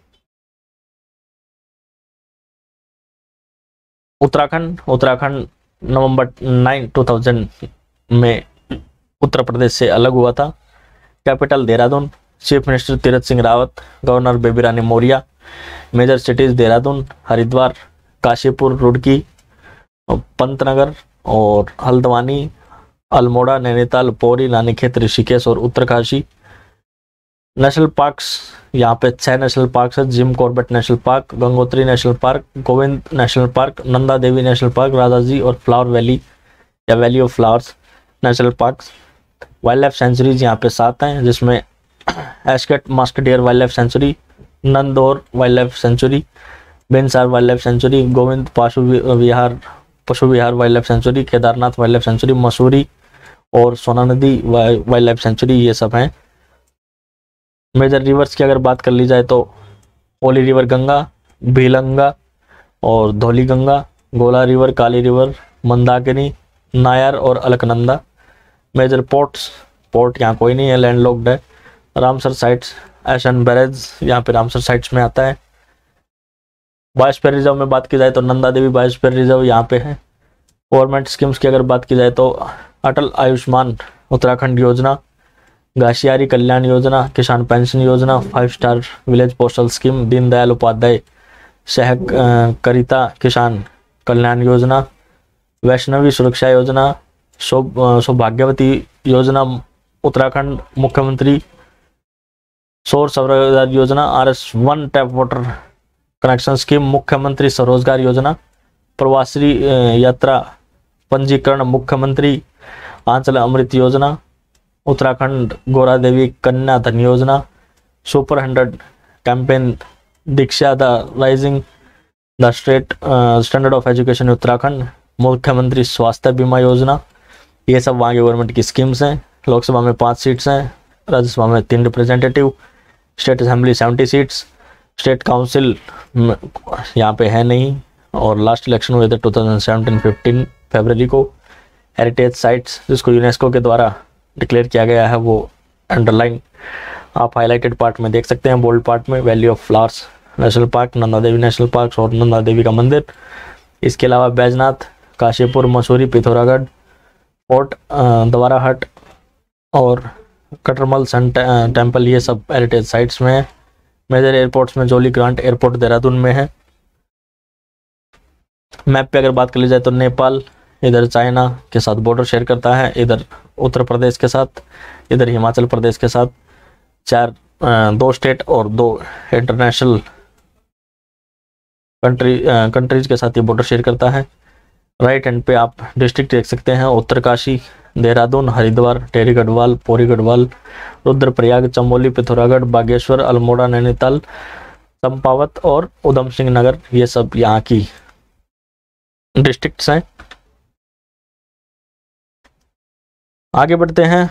उत्तराखंड नवंबर 9, 2000 में उत्तर प्रदेश से अलग हुआ था। Capital Dehradun, chief minister Tirath Singh Rawat, governor Baby Rani Maurya. Major cities Dehradun, Haridwar, Kashipur, Roorkee, Pantnagar और हल्द्वानी, अल्मोड़ा, नैनीताल, पौड़ी, रानीखेत, ऋषिकेश और उत्तरकाशी। नेशनल पार्क्स यहाँ पे 6 नेशनल पार्क है। Jim Corbett national park, Gangotri national park, Govind national park, Nanda Devi national park, Rajaji और फ्लावर वैली या valley of flowers national parks. Wild life sanctuaries यहाँ पे 7 हैं, जिसमें Askot musk deer wild life sanctuary, Nandhaur wild life sanctuary, Binsar wild life sanctuary, Govind Pashu Vihar wild life sanctuary, Kedarnath wild life sanctuary, Mussoorie और सोना नदी wild life century, ये सब हैं। मेजर रिवर्स की अगर बात कर ली जाए तो ओली रिवर गंगा, भीलंगा और धौली गंगा, गोला रिवर, काली रिवर, मंदाकिनी, नायर और अलकनंदा। मेजर पोर्ट यहाँ कोई नहीं है, लैंडलॉक्ड है। रामसर साइट्स, एशन बैरेज यहाँ पे रामसर साइट्स में आता है। बायोस्फीयर रिजर्व में बात की जाए तो नंदा देवी बायोस्फीयर रिजर्व यहाँ पे है। गवर्नमेंट स्कीम्स की अगर बात की जाए तो अटल आयुष्मान उत्तराखंड योजना, घासियारी कल्याण योजना, किसान pension Yojana, 5 star village postal scheme, Deendayal Upadhyay Sahkarita Kisan Kalyan Yojana, Vaishnavi सुरक्षा योजना, सौभाग्यवती योजना उत्तराखंड, मुख्यमंत्री सौर स्वरोजगार योजना, RS1 tap water connection scheme, मुख्यमंत्री स्वरोजगार योजना, प्रवासी यात्रा पंजीकरण मुख्यमंत्री आंचल अमृत योजना, Uttarakhand Gaura Devi Kanya Dhan Yojana, super 100 campaign Diksha the rising the state standard of education Uttarakhand, Mukhyamantri Swasthya बीमा योजना। ये सब वहाँ की गवर्नमेंट की स्कीम्स हैं। लोकसभा में 5 सीट्स हैं, राज्यसभा में 3 representative, state assembly 70 seats, state council यहाँ पे है नहीं। और लास्ट इलेक्शन हुए थे 2017-15 फरवरी को। हेरिटेज साइट्स जिसको यूनेस्को के द्वारा डिक्लेयर किया गया है वो अंडरलाइन आप हाईलाइटेड पार्ट में देख सकते हैं, बोल्ड पार्ट में। Valley of flowers national park, Nanda Devi national park और नंदा देवी का मंदिर। इसके अलावा बैजनाथ, काशीपुर, मसूरी, पिथौरागढ़, फोर्ट द्वाराहट और कटरमल सन टेम्पल, ये सब हेरिटेज साइट्स में है। मेजर एयरपोर्ट्स में जोली ग्रांट एयरपोर्ट देहरादून में है। मैप पे अगर बात कर ली जाए तो नेपाल इधर चाइना के साथ बॉर्डर शेयर करता है, इधर उत्तर प्रदेश के साथ, इधर हिमाचल प्रदेश के साथ। 2 स्टेट और 2 इंटरनेशनल कंट्रीज के साथ ये बॉर्डर शेयर करता है। राइट हैंड पे आप डिस्ट्रिक्ट देख सकते हैं, उत्तरकाशी, देहरादून, हरिद्वार, टेहरी गढ़वाल, पौरी गढ़वाल, रुद्रप्रयाग, चमोली, पिथौरागढ़, बागेश्वर, अल्मोड़ा, नैनीताल, चंपावत और उधम सिंह नगर, ये सब यहाँ की डिस्ट्रिक्ट्स हैं। आगे बढ़ते हैं।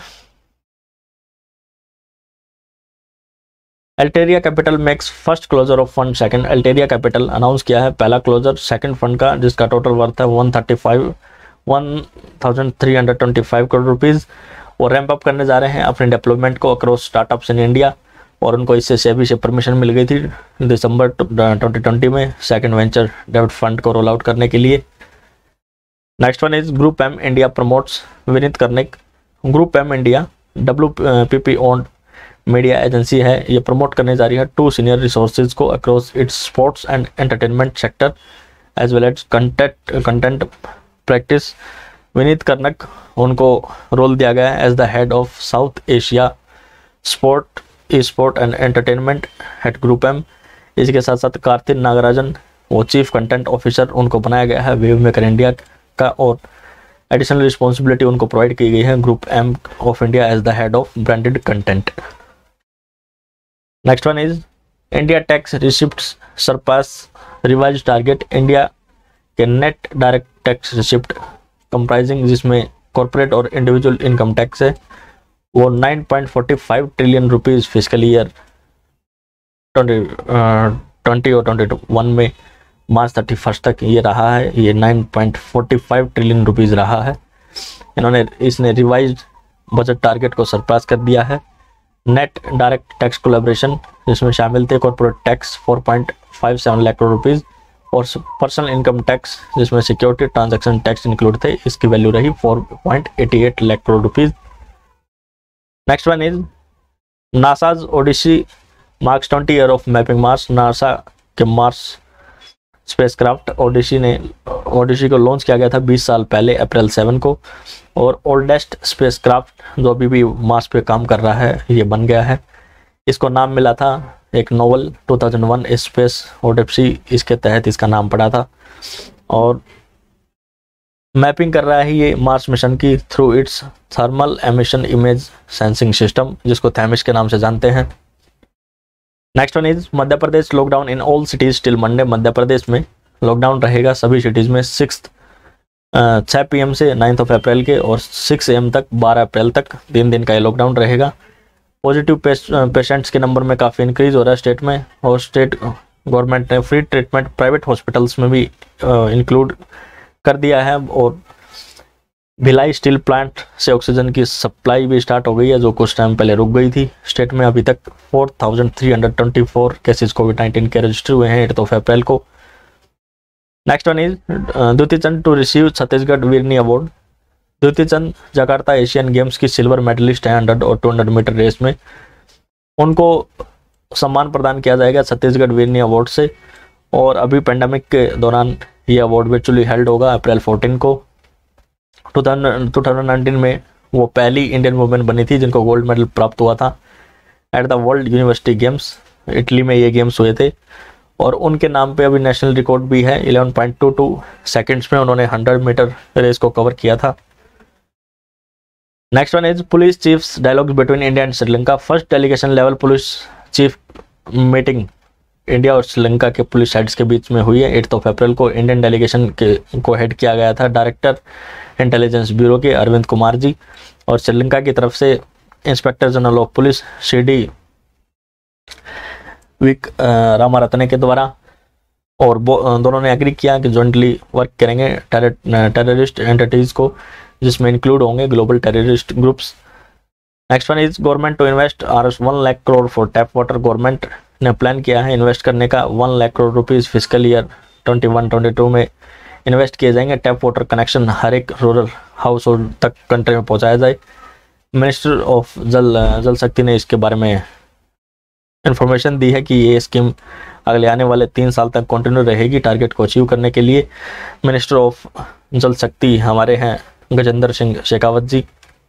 Alteria capital makes first closure of fund second. Alteria capital announce किया है पहला क्लोजर सेकंड फंड का, जिसका टोटल वर्थ है 1,325 करोड़ रुपीस। और रैंप अप करने जा रहे हैं अपने डेवलपमेंट को अक्रॉस स्टार्टअप्स इन इंडिया। और उनको इससे सेबी से परमिशन मिल गई थी दिसंबर 2020 में सेकंड वेंचर डेब्ट फंड को रोल आउट करने के लिए। Next one is Group M India promotes Vineet Karnik. Group M India WPP owned media agency है, ये प्रमोट करने जा रही है 2 सीनियर रिसोर्सेज को across its sports and entertainment sector as well as content practice. Vineet Karnak उनको रोल दिया गया है as the head of South Asia sport and entertainment at group M. इसके साथ साथ कार्तिक नागराजन वो चीफ कंटेंट ऑफिसर उनको बनाया गया है वेव मेकर इंडिया का, और एडिशनल रिस्पॉन्सिबिलिटी उनको प्रोवाइड की गई है Group M of India as the head of branded content. Next one is India tax receipts surpass revised target. India के net direct tax receipt comprising जिसमें corporate और individual income tax है वो 9.45 trillion rupees physical year 2020 और 2021 में मार्च 31 तक ये रहा है। ये 9.45 ट्रिलियन रुपीस रहा है। इसने रिवाइज्ड बजट टारगेट को सरपास कर दिया है। नेट डायरेक्ट टैक्स कोलैबोरेशन जिसमें शामिल थे corporate tax 4.57 lakh crore rupees और पर्सनल इनकम टैक्स जिसमें सिक्योरिटी ट्रांजैक्शन टैक्स इंक्लूड थे, इसकी वैल्यू रही 4.88 lakh crore rupees. Next one is NASA's Odyssey marks 20 year of mapping Mars. NASA के मार्स स्पेसक्राफ्ट ओडिसी को लॉन्च किया गया था 20 साल पहले अप्रैल 7 को, और ओल्डेस्ट स्पेसक्राफ्ट जो अभी भी मार्स पे काम कर रहा है ये बन गया है। इसको नाम मिला था एक नोवेल 2001 स्पेस ओडिसी, इसके तहत इसका नाम पड़ा था। और मैपिंग कर रहा है ये मार्स मिशन की through its thermal emission image sensing system जिसको थैमिस के नाम से जानते हैं। Next one is Madhya Pradesh lockdown in all cities till Monday. Madhya Pradesh में लॉकडाउन रहेगा सभी सिटीज में 6 PM से 9 अप्रैल के और 6 AM तक 12 अप्रैल तक 3 दिन का ये लॉकडाउन रहेगा। पॉजिटिव पेशेंट्स के नंबर में काफ़ी इंक्रीज हो रहा है स्टेट में, और स्टेट गवर्नमेंट ने फ्री ट्रीटमेंट प्राइवेट हॉस्पिटल्स में भी इंक्लूड कर दिया है। और भिलाई स्टील प्लांट से ऑक्सीजन की सप्लाई भी स्टार्ट हो गई है जो कुछ टाइम पहले रुक गई थी। स्टेट में अभी तक 4,324 केसेस कोविड-19 के रजिस्टर हुए हैं 8 अप्रैल को। Next one is Dutee Chand to receive Chhattisgarh Veerni award. Dutee Chand Jakarta Asian games की सिल्वर मेडलिस्ट है 100 और 200 मीटर रेस में। उनको सम्मान प्रदान किया जाएगा छत्तीसगढ़ वीरनी अवार्ड से, और अभी पेंडेमिक के दौरान ये अवार्ड वर्चुअली हेल्ड होगा अप्रैल 14 को। 2019 में वो पहली इंडियन वुमेन बनी थी जिनको गोल्ड मेडल प्राप्त हुआ था at the world university games. Italy में ये गेम्स हुए थे, और उनके नाम पे अभी नेशनल रिकॉर्ड भी है। 11.22 सेकंड्स में उन्होंने 100 मीटर रेस को कवर किया था। Next one is police chiefs dialogues between India and Sri Lanka. First delegation level police chief meeting India और श्रीलंका के पुलिस हेड्स के बीच में हुई है 8 अप्रैल को। इंडियन डेलीगेशन को हेड किया गया था डायरेक्टर इंटेलिजेंस ब्यूरो के अरविंद कुमार जी, और श्रीलंका की तरफ से inspector general of police CD Wickramaratne के द्वारा। और दोनों ने एग्री किया कि जॉइंटली वर्क करेंगे टेररिस्ट एंटिटीज को, जिसमें इंक्लूड होंगे global terrorist groups. Next one is government to invest ₹1 lakh crore for tap water. Government ने प्लान किया है इन्वेस्ट करने का 1 lakh crore rupees physical year 21-22 में इन्वेस्ट किए जाएंगे। टैप वाटर कनेक्शन हर एक रूरल हाउस होल्ड तक कंट्री में पहुंचाया जाए। मिनिस्टर ऑफ जल शक्ति ने इसके बारे में इंफॉर्मेशन दी है कि ये स्कीम अगले आने वाले 3 साल तक कंटिन्यू रहेगी टारगेट को अचीव करने के लिए। मिनिस्टर ऑफ जल शक्ति हमारे हैं Gajendra Singh Shekhawat ji.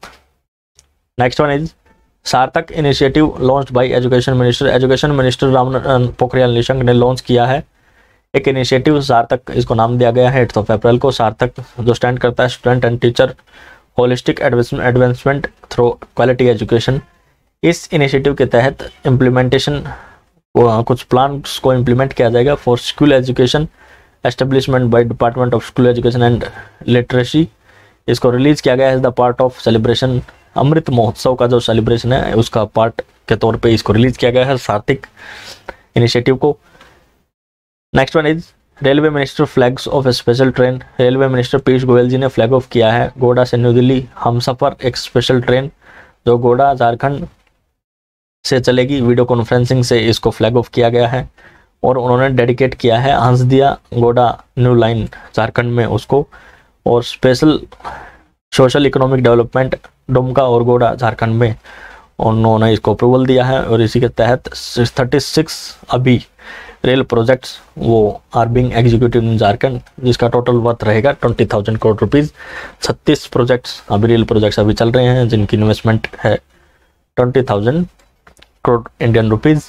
Next one is Sarthak initiative launched by education minister. Education minister Ramnath Pokhriyal Nishank ने लॉन्च किया है एक इनिशिएटिव सार्थक, इसको नाम दिया गया है 8 अप्रैल को। सार्थक जो स्टैंड करता है student and teacher holistic advancement through quality education. इस इनिशिएटिव के तहत इम्प्लीमेंटेशन कुछ प्लान्स को इम्प्लीमेंट किया जाएगा for school education establishment by department of school education and literacy. इसको रिलीज किया गया है the part of celebration Amrit Mahotsav का जो सेलिब्रेशन है उसका पार्ट के तौर पे इसको रिलीज किया गया है सार्थक इनिशिएटिव को। Next one is railway minister flags off a special train. Railway minister Piyush Goyal ji ने फ्लैग ऑफ किया है गोड़ा से न्यू दिल्ली हमसफर एक स्पेशल ट्रेन जो गोड़ा झारखंड से चलेगी। वीडियो कॉन्फ्रेंसिंग से इसको फ्लैग ऑफ किया गया है और उन्होंने डेडिकेट किया है हंसदिया गोड़ा न्यू लाइन झारखंड में उसको, और special social economic development Dumka और गोड़ा झारखंड में उन्होंने इसको अप्रूवल दिया है। और इसी के तहत 36 अभी रेल प्रोजेक्ट्स वो are being executive in Jharkhand, जिसका टोटल वर्थ रहेगा 20,000 करोड़ रुपीज। 36 प्रोजेक्ट्स अभी रेल प्रोजेक्ट्स अभी चल रहे हैं जिनकी इन्वेस्टमेंट है 20,000 crore Indian rupees.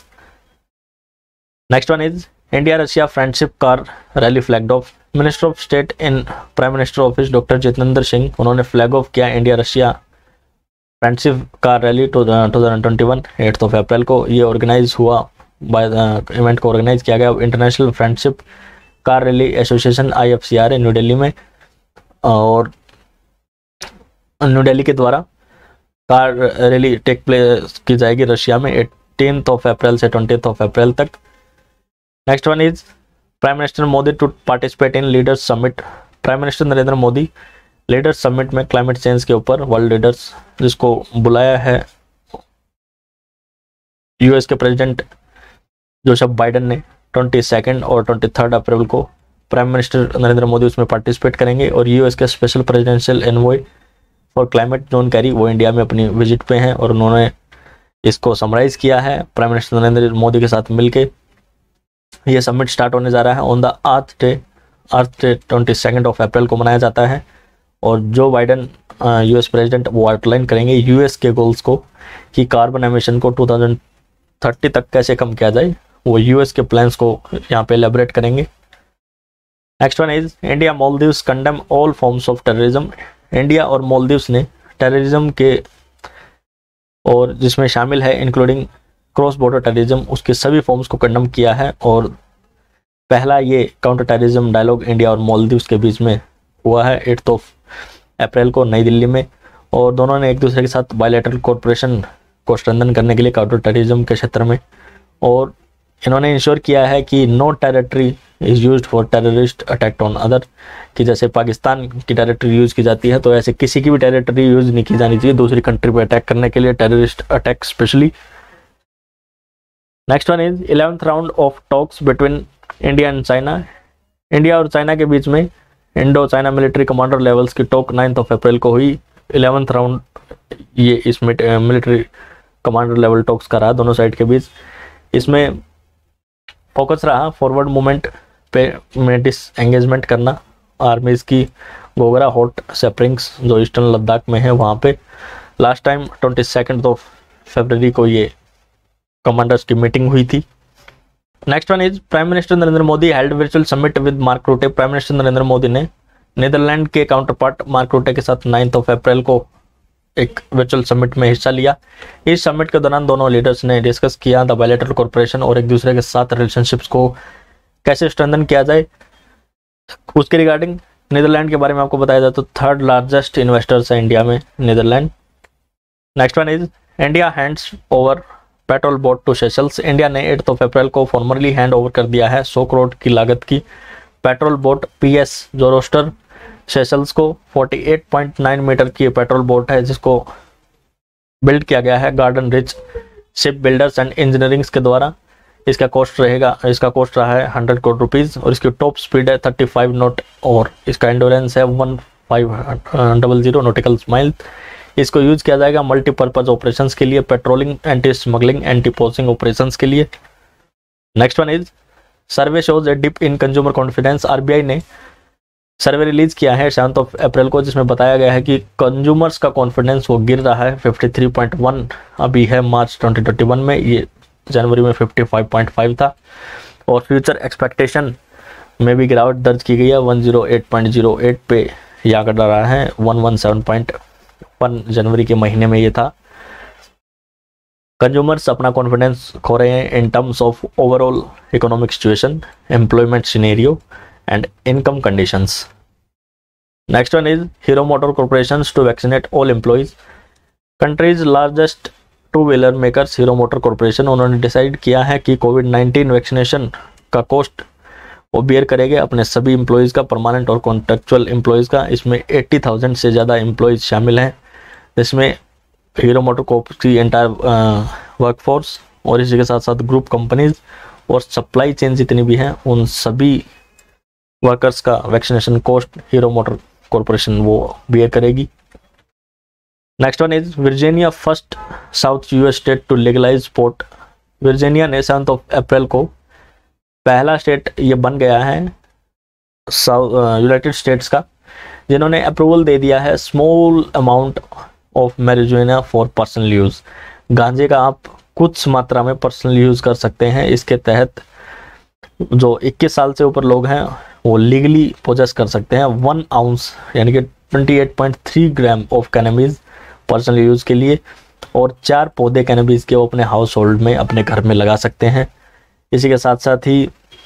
Next one is India Russia friendship car rally flag off. Minister of state in prime minister office doctor Jitendra Singh उन्होंने फ्लैग ऑफ किया India Russia friendship car rally 2021 8 April को। ये ऑर्गेनाइज हुआ बाय इवेंट को organise किया गया international friendship car rally association IFCR new Delhi में, और न्यू दिल्ली के द्वारा कार रैली टेक प्लेस की जाएगी रशिया में 18 अप्रैल से 20 अप्रैल तक। Next one is prime minister Modi to participate in leaders summit. Prime minister Narendra Modi leaders summit में क्लाइमेट चेंज के ऊपर वर्ल्ड लीडर्स जिसको बुलाया है US के प्रेसिडेंट जोसेफ बाइडेन ने 22 और 23 अप्रैल को प्राइम मिनिस्टर नरेंद्र मोदी उसमें पार्टिसिपेट करेंगे। और US के special presidential envoy for climate John Kerry वो इंडिया में अपनी विजिट पे हैं और उन्होंने इसको समराइज किया है प्राइम मिनिस्टर नरेंद्र मोदी के साथ मिलके। ये समिट स्टार्ट होने जा रहा है on the earth day 22 April को मनाया जाता है। और जो बाइडेन US प्रेसिडेंट वो आउटलाइन करेंगे US के गोल्स को कि कार्बन एमिशन को 2030 तक कैसे कम किया जाए, वो US के प्लान्स को यहाँ पे एलेबोरेट करेंगे। Next one is India Maldives condemn all forms of terrorism. India और मालदीव्स ने टेररिज्म के और जिसमें शामिल है इंक्लूडिंग क्रॉस बॉर्डर टेररिज्म उसके सभी फॉर्म्स को कंडेम किया है। और पहला ये काउंटर टेररिज्म डायलॉग इंडिया और मालदीव्स के बीच में हुआ है 8 अप्रैल को नई दिल्ली में, और दोनों ने एक दूसरे के साथ बायलैटरल कोऑपरेशन को स्ट्रेंथन करने के लिए काउंटर टेररिज्म के क्षेत्र में, और इन्होंने इंश्योर किया है कि no territory is used for terrorist attack on other, कि जैसे पाकिस्तान की टेरिटरी यूज की जाती है तो ऐसे किसी की भी टेरिटरी यूज नहीं की जानी चाहिए दूसरी कंट्री पर अटैक करने के लिए, terrorist attack specially. Next one is 11th round of talks between India and China. India और चाइना के बीच में Indo China military commander levels की टॉक 9 अप्रैल को हुई। 11th राउंड ये इस मिलिट्री कमांडर लेवल टॉक्स का रहा दोनों साइड के बीच। इसमें फोकस रहा फॉरवर्ड मूवमेंट पे में डिसएंगेजमेंट करना, आर्मीज की गोगरा हॉट सेपरिंग्स जो ईस्टर्न लद्दाख में है वहाँ पे। लास्ट टाइम 22 फरवरी को ये कमांडर्स की मीटिंग हुई थी। Next one is prime minister Narendra Modi held virtual summit with Mark Rutte. Prime minister Narendra Modi ने नीदरलैंड के काउंटर पार्ट मार्क रूटे के साथ 9 अप्रैल को एक वर्चुअल समिट में हिस्सा लिया। इस समिट के दौरान दोनों लीडर्स ने डिस्कस किया द बायलैटरल कॉर्पोरेशन और एक दूसरे के साथ रिलेशनशिप्स को कैसे स्ट्रेंथन किया जाए। उसके रिगार्डिंग नीदरलैंड के बारे में आपको बताया जाए तो थर्ड लार्जेस्ट इन्वेस्टर्स है इंडिया में Netherlands. Next one is India hands over patrol boat to Seychelles. India ने 8 अप्रैल को फॉर्मली हैंड ओवर कर दिया है 100 करोड़ की लागत की patrol boat PS Zoroaster Seychelles को। 48.9 मीटर की पेट्रोल बोट है जिसको बिल्ड किया गया है Garden Reach ship builders and engineerings के द्वारा। इसका कॉस्ट रहा है 100 करोड़ रुपीज़ और इसकी टॉप स्पीड है 35 नॉट और इसका एंडोरेंस है 1500 नॉटिकल माइल। इसको यूज किया जाएगा मल्टीपर्पज ऑपरेशंस के लिए, patrolling, anti smuggling, anti poaching operations के लिए। Next one is survey shows a dip in consumer confidence. RBI ने सर्वे रिलीज किया है 7 अप्रैल को जिसमें बताया गया है कि कंज्यूमर्स का कॉन्फिडेंस वो गिर रहा है 53.1 अभी है मार्च 2021 में, ये जनवरी में 55.5 था और फ्यूचर एक्सपेक्टेशन में भी गिरावट दर्ज की गई है 108.08 पे ये आंकड़ा रहा है 117.1 जनवरी के महीने में ये था। कंज्यूमर्स अपना कॉन्फिडेंस खो रहे हैं in terms of overall economic situation, employment scenario and income conditions. Next one is Hero Motor Corporation to vaccinate all employees. Country's largest two wheeler makers Hero Motor Corporation उन्होंने डिसाइड किया है कि कोविड-19 वैक्सीनेशन का कॉस्ट वो बियर करेंगे अपने सभी एम्प्लॉयज़ का, परमानेंट और कॉन्ट्रेक्चुअल एम्प्लॉयज़ का। इसमें 80,000 से ज़्यादा एम्प्लॉयज़ शामिल हैं जिसमें हीरो मोटर कॉर्प की एंटायर वर्कफोर्स और इसी के साथ साथ ग्रुप कंपनीज और सप्लाई चेन जितनी भी हैं उन सभी वर्कर्स का vaccination cost Hero Motor Corporation वो बियर करेगी। Next one is Virginia first south US state to legalise pot. Virginia ने 7 अप्रैल को पहला स्टेट ये बन गया है यूनाइटेड स्टेट्स का जिन्होंने अप्रूवल दे दिया है small amount of marijuana for personal use. गांजे का आप कुछ मात्रा में पर्सनल यूज़ कर सकते हैं। इसके तहत जो 21 साल से ऊपर लोग हैं वो लीगली पोजेस कर सकते हैं 1 आउंस यानी कि 28.3 gram of cannabis personal use के लिए और 4 पौधे कैनबिस के वो अपने हाउस होल्ड में अपने घर में लगा सकते हैं। इसी के साथ साथ ही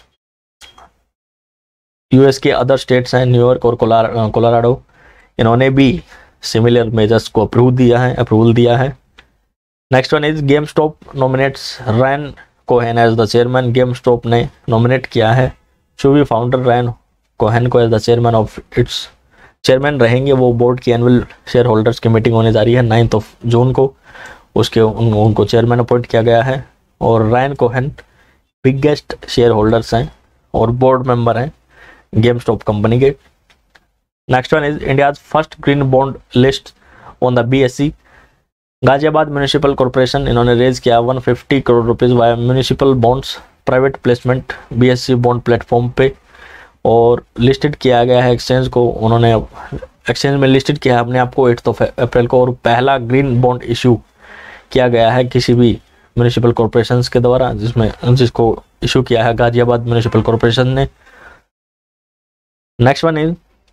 US के अदर स्टेट्स हैं न्यूयॉर्क और कोलोराडो, इन्होंने भी सिमिलर मेजर्स को अप्रूवल दिया है। Next one is GameStop nominates Ryan Cohen as the chairman. GameStop ने नॉमिनेट किया है चूवी फाउंडर रैन कोहेन को as the chairman of its chairman रहेंगे। वो बोर्ड की एनुअल शेयर होल्डर्स की मीटिंग होने जा रही है 9 जून को, उसके उनको चेयरमैन अपॉइंट किया गया है और Ryan Cohen biggest share holders हैं और बोर्ड मेंबर हैं गेम स्टॉप कंपनी के। Next one is India's first green bond list on the BSE। Ghaziabad municipal corporation इन्होंने रेज किया 150 crore rupees via municipal bonds private placement BSE bond platform पे और listed किया गया है एक्सचेंज को। उन्होंने एक्सचेंज में लिस्टेड किया अपने आप को 8 अप्रैल को और पहला ग्रीन बॉन्ड इशू किया गया है किसी भी म्यूनिसिपल कॉर्पोरेशन के द्वारा जिसको इशू किया है गाजियाबाद म्यूनिसिपल कॉर्पोरेशन ने। Next one is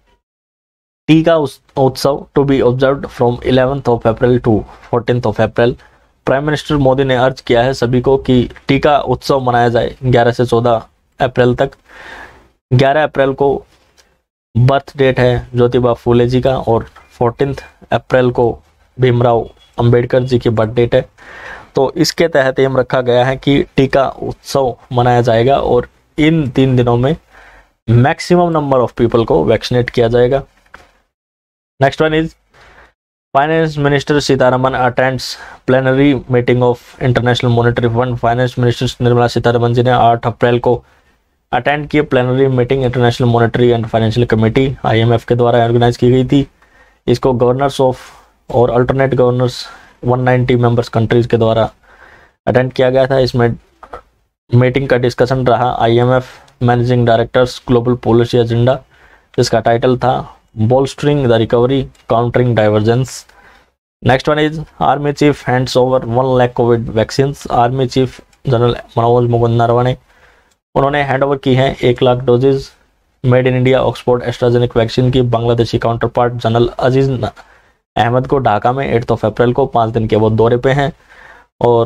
Tika Utsav to be observed from 11 April to 14 April. Prime minister Modi ने अर्ज किया है सभी को कि टीका उत्सव मनाया जाए 11 से 14 अप्रैल तक। 11 अप्रैल को बर्थ डेट है ज्योतिबा फूले जी का और 14 अप्रैल को भीमराव अंबेडकर जी की बर्थ डेट है। तो इसके तहत एम रखा गया है कि टीका उत्सव मनाया जाएगा और इन 3 दिनों में मैक्सिमम नंबर ऑफ पीपल को वैक्सीनेट किया जाएगा। Next one is finance minister Sitharaman attends plenary meeting of international monetary fund. Finance minister Nirmala Sitharaman ji ने 8 अप्रैल को अटेंड किए plenary meeting international monetary and financial committee IMF के द्वारा ऑर्गेनाइज की गई थी। इसको गवर्नर्स ऑफ और अल्टरनेट गवर्नर्स 190 मेंबर्स कंट्रीज के द्वारा अटेंड किया गया था। इसमें मीटिंग का डिस्कशन रहा IMF managing directors global policy agenda, जिसका टाइटल था bolstering the recovery countering divergence. Next one is army chief hands over 1 lakh covid vaccine. Army chief general Manoj Mukund Naravane उन्होंने हैंड ओवर की हैं 1 lakh doses made in India Oxford AstraZeneca vaccine की Bangladeshi counter part general Aziz Ahmed को ढाका में 8 April को। 5 दिन के वो दौरे पे हैं और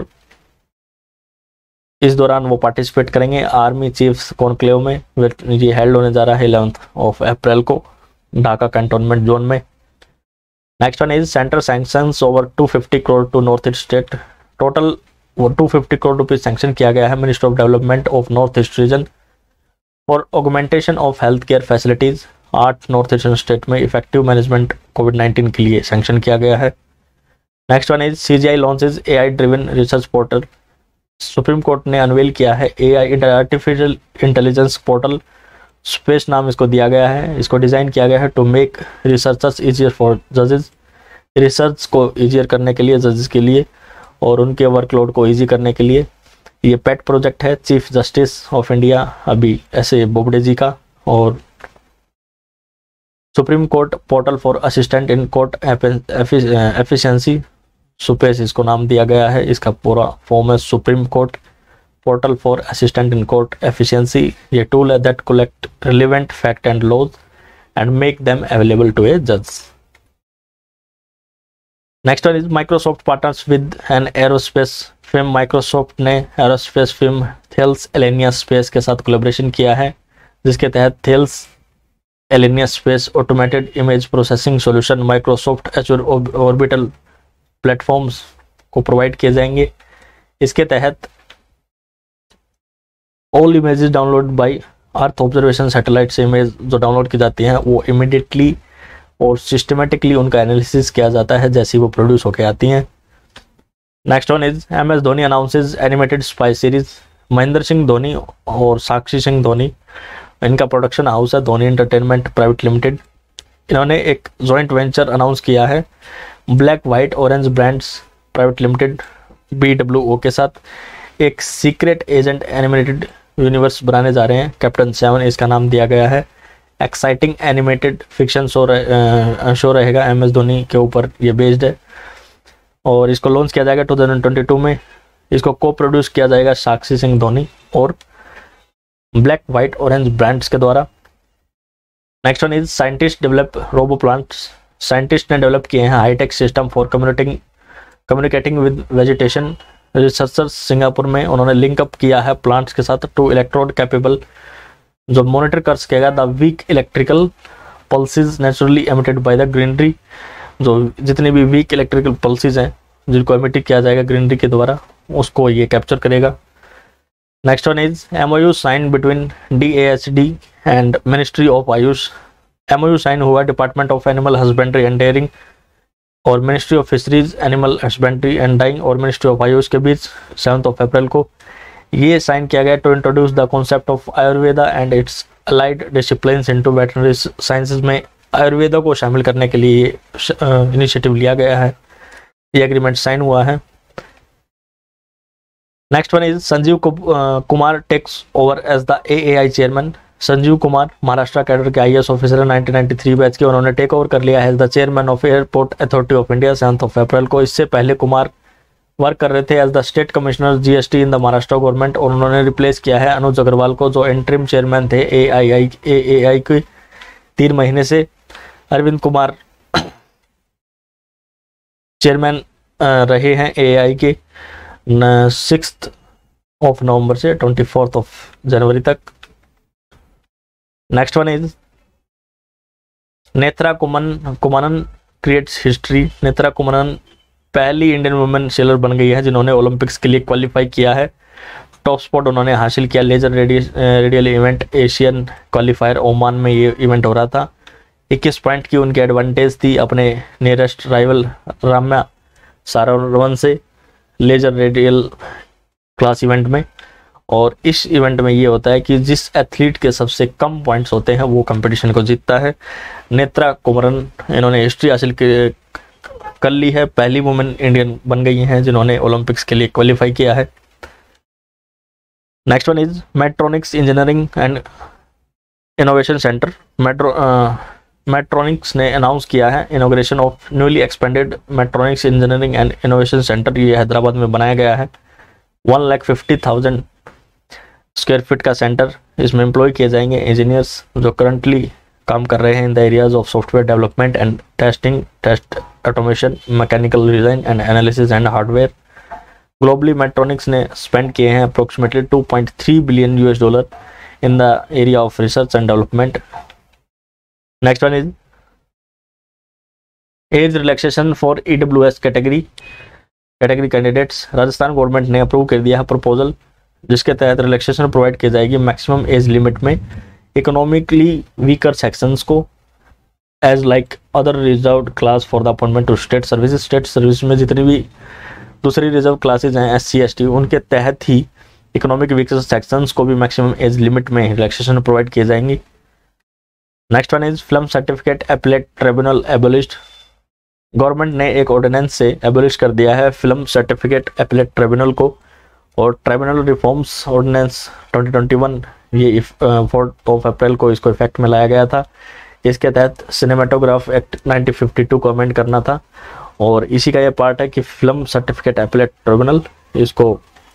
इस दौरान वो पार्टिसिपेट करेंगे आर्मी चीफ्स कॉन्क्लेव में। ये हेल्ड होने जा रहा है 11 अप्रैल को ढाका कैंटोनमेंट जोन में। Next one is centre sanctions over 250 crore to north east state. Total वो 250 करोड़ रुपीज सैंक्शन किया गया है ministry of development of north east region for augmentation of health care facilities 8 north eastern state में effective management कोविड-19 के लिए sanction किया गया है। Next one is CGI launches AI driven research portal. Supreme court ने अनवेल किया है AI artificial intelligence portal. SUPACE नाम इसको दिया गया है। इसको डिज़ाइन किया गया है to make researchers easier for जजेस, रिसर्च को ईजियर करने के लिए जजेस के लिए और उनके वर्कलोड को ईजी करने के लिए। ये पेट प्रोजेक्ट है चीफ जस्टिस ऑफ इंडिया अभी ऐसे बोबडे जी का। और supreme court portal for assistant in court efficiency, SUPACE इसको नाम दिया गया है। इसका पूरा फॉर्म है supreme court portal for assistant in court efficiency. ये टूल है that collect relevant fact and laws and make them available to a जज। Next one is Microsoft partners with an aerospace firm. Microsoft ने aerospace firm Thales Alenia Space के साथ collaboration किया है, जिसके तहत Thales Alenia Space automated image processing solution Microsoft Azure orbital platforms को provide किए जाएंगे। इसके तहत all images download by earth observation satellite से इमेज जो डाउनलोड की जाती हैं वो इमीडिएटली और सिस्टमेटिकली उनका एनालिसिस किया जाता है जैसी वो प्रोड्यूस होकर आती हैं। Next one is MS Dhoni announces animated spy series. Mahendra Singh Dhoni और साक्षी सिंह धोनी, इनका प्रोडक्शन हाउस है धोनी एंटरटेनमेंट प्राइवेट लिमिटेड। इन्होंने एक जॉइंट वेंचर अनाउंस किया है Black White Orange Brands private limited BWO के साथ। एक सीक्रेट एजेंट एनिमेटेड यूनिवर्स बनाने जा रहे हैं। कैप्टन 7 इसका नाम दिया गया है। एक्साइटिंग एनिमेटेड फिक्शन शो रहेगा MS धोनी के ऊपर ये बेस्ड है और इसको लॉन्च किया जाएगा 2022 में। इसको को प्रोड्यूस किया जाएगा साक्षी सिंह धोनी और ब्लैक वाइट ऑरेंज ब्रांड्स के द्वारा। Next one is scientist develop robo plants. Scientist ने डेवलप किए हैं hitech system for communicating with vegetation. Researchers Singapore में उन्होंने लिंकअप किया है प्लांट्स के साथ टू इलेक्ट्रोड कैपेबल जो मॉनिटर कर सकेगा the weak electrical pulses naturally emitted by the greenery. जो जितनी भी वीक इलेक्ट्रिकल पल्सेस हैं जिनको एमिट किया जाएगा ग्रीनरी के द्वारा उसको ये कैप्चर करेगा। Next one is MOU sign between DASD and ministry of Ayush. MOU sign हुआ department of animal husbandry and dairying और ministry of fisheries animal husbandry and dairying और मिनिस्ट्री ऑफ आयुष के बीच 7 अप्रैल को। ये साइन किया गया to introduce the concept of Ayurveda and its allied disciplines into veterinary sciences में आयुर्वेदा को शामिल करने के लिए इनिशिएटिव लिया गया है। ये एग्रीमेंट साइन हुआ है। Next one is Sanjeev Kumar takes over as the AAI chairman. Sanjeev Kumar Maharashtra cadre के IAS ऑफिसर 1993 बैच के, उन्होंने टेक ओवर कर लिया है as the chairman of airport authority of India 7 अप्रैल को। इससे पहले कुमार वर्क कर रहे थे as the state commissioner GST in the Maharashtra government और उन्होंने रिप्लेस किया है अनुज अग्रवाल को जो इंटरिम चेयरमैन थे AAI के 3 महीने से। अरविंद कुमार चेयरमैन रहे हैं AAI के 6 नवंबर से 24 जनवरी तक। Next one is Nethra Kumanan creates history. Nethra Kumanan पहली इंडियन वुमेन सेलर बन गई है जिन्होंने ओलंपिक्स के लिए क्वालिफाई किया है। टॉप स्पॉट उन्होंने हासिल किया laser radial event Asian qualifier Oman में ये इवेंट हो रहा था। 21 पॉइंट की उनकी एडवांटेज थी अपने नियरेस्ट राइवल राम्या सारावन से लेजर रेडियल क्लास इवेंट में। और इस इवेंट में ये होता है कि जिस एथलीट के सबसे कम पॉइंट्स होते हैं वो कंपटीशन को जीतता है। नेत्रा कुमरन इन्होंने हिस्ट्री हासिल कर ली है, पहली वुमेन इंडियन बन गई हैं जिन्होंने ओलंपिक्स के लिए क्वालिफाई किया है। Next one is Medtronic engineering and innovation centre. Medtronic ने अनाउंस किया है inauguration of newly expanded Medtronic engineering and innovation centre. ये हैदराबाद में बनाया गया है। 1,50,000 स्क्वायर फीट का सेंटर। इसमें एम्प्लॉय किए जाएंगे इंजीनियर्स जो करंटली काम कर रहे हैं in the areas of software development and testing, test automation, mechanical design and analysis and hardware. Globally Medtronic ने स्पेंड किए हैं approximately $2.3 billion in the area of research and development. Next one is age relaxation for EWS category candidates. Rajasthan government ने approve कर दिया है proposal जिसके तहत relaxation provide की जाएगी मैक्सिमम एज लिमिट में इकोनॉमिकली वीकर सेक्शंस को age like other reserved class for the appointment to state services. State service में जितनी भी दूसरी रिजर्व क्लासेज हैं SC ST उनके तहत ही इकोनॉमिक वीकर सेक्शंस को भी मैक्सिमम एज लिमिट में रिलैक्सेशन प्रोवाइड किए जाएंगे। Next one is film certificate appellate tribunal abolished. Government ने एक ऑर्डिनेंस से एबोलिश कर दिया है फिल्म सर्टिफिकेट एपलेट ट्रिब्यूनल को और ट्रिब्यूनल रिफॉर्म्स ऑर्डिनेंस 2021 ये 4 अप्रैल को इसको इफेक्ट में लाया गया था। इसके तहत सिनेमाटोग्राफ एक्ट 1952 को अमेंड करना था और इसी का ये पार्ट है कि फिल्म सर्टिफिकेट एपलेट ट्रिब्यूनल इसको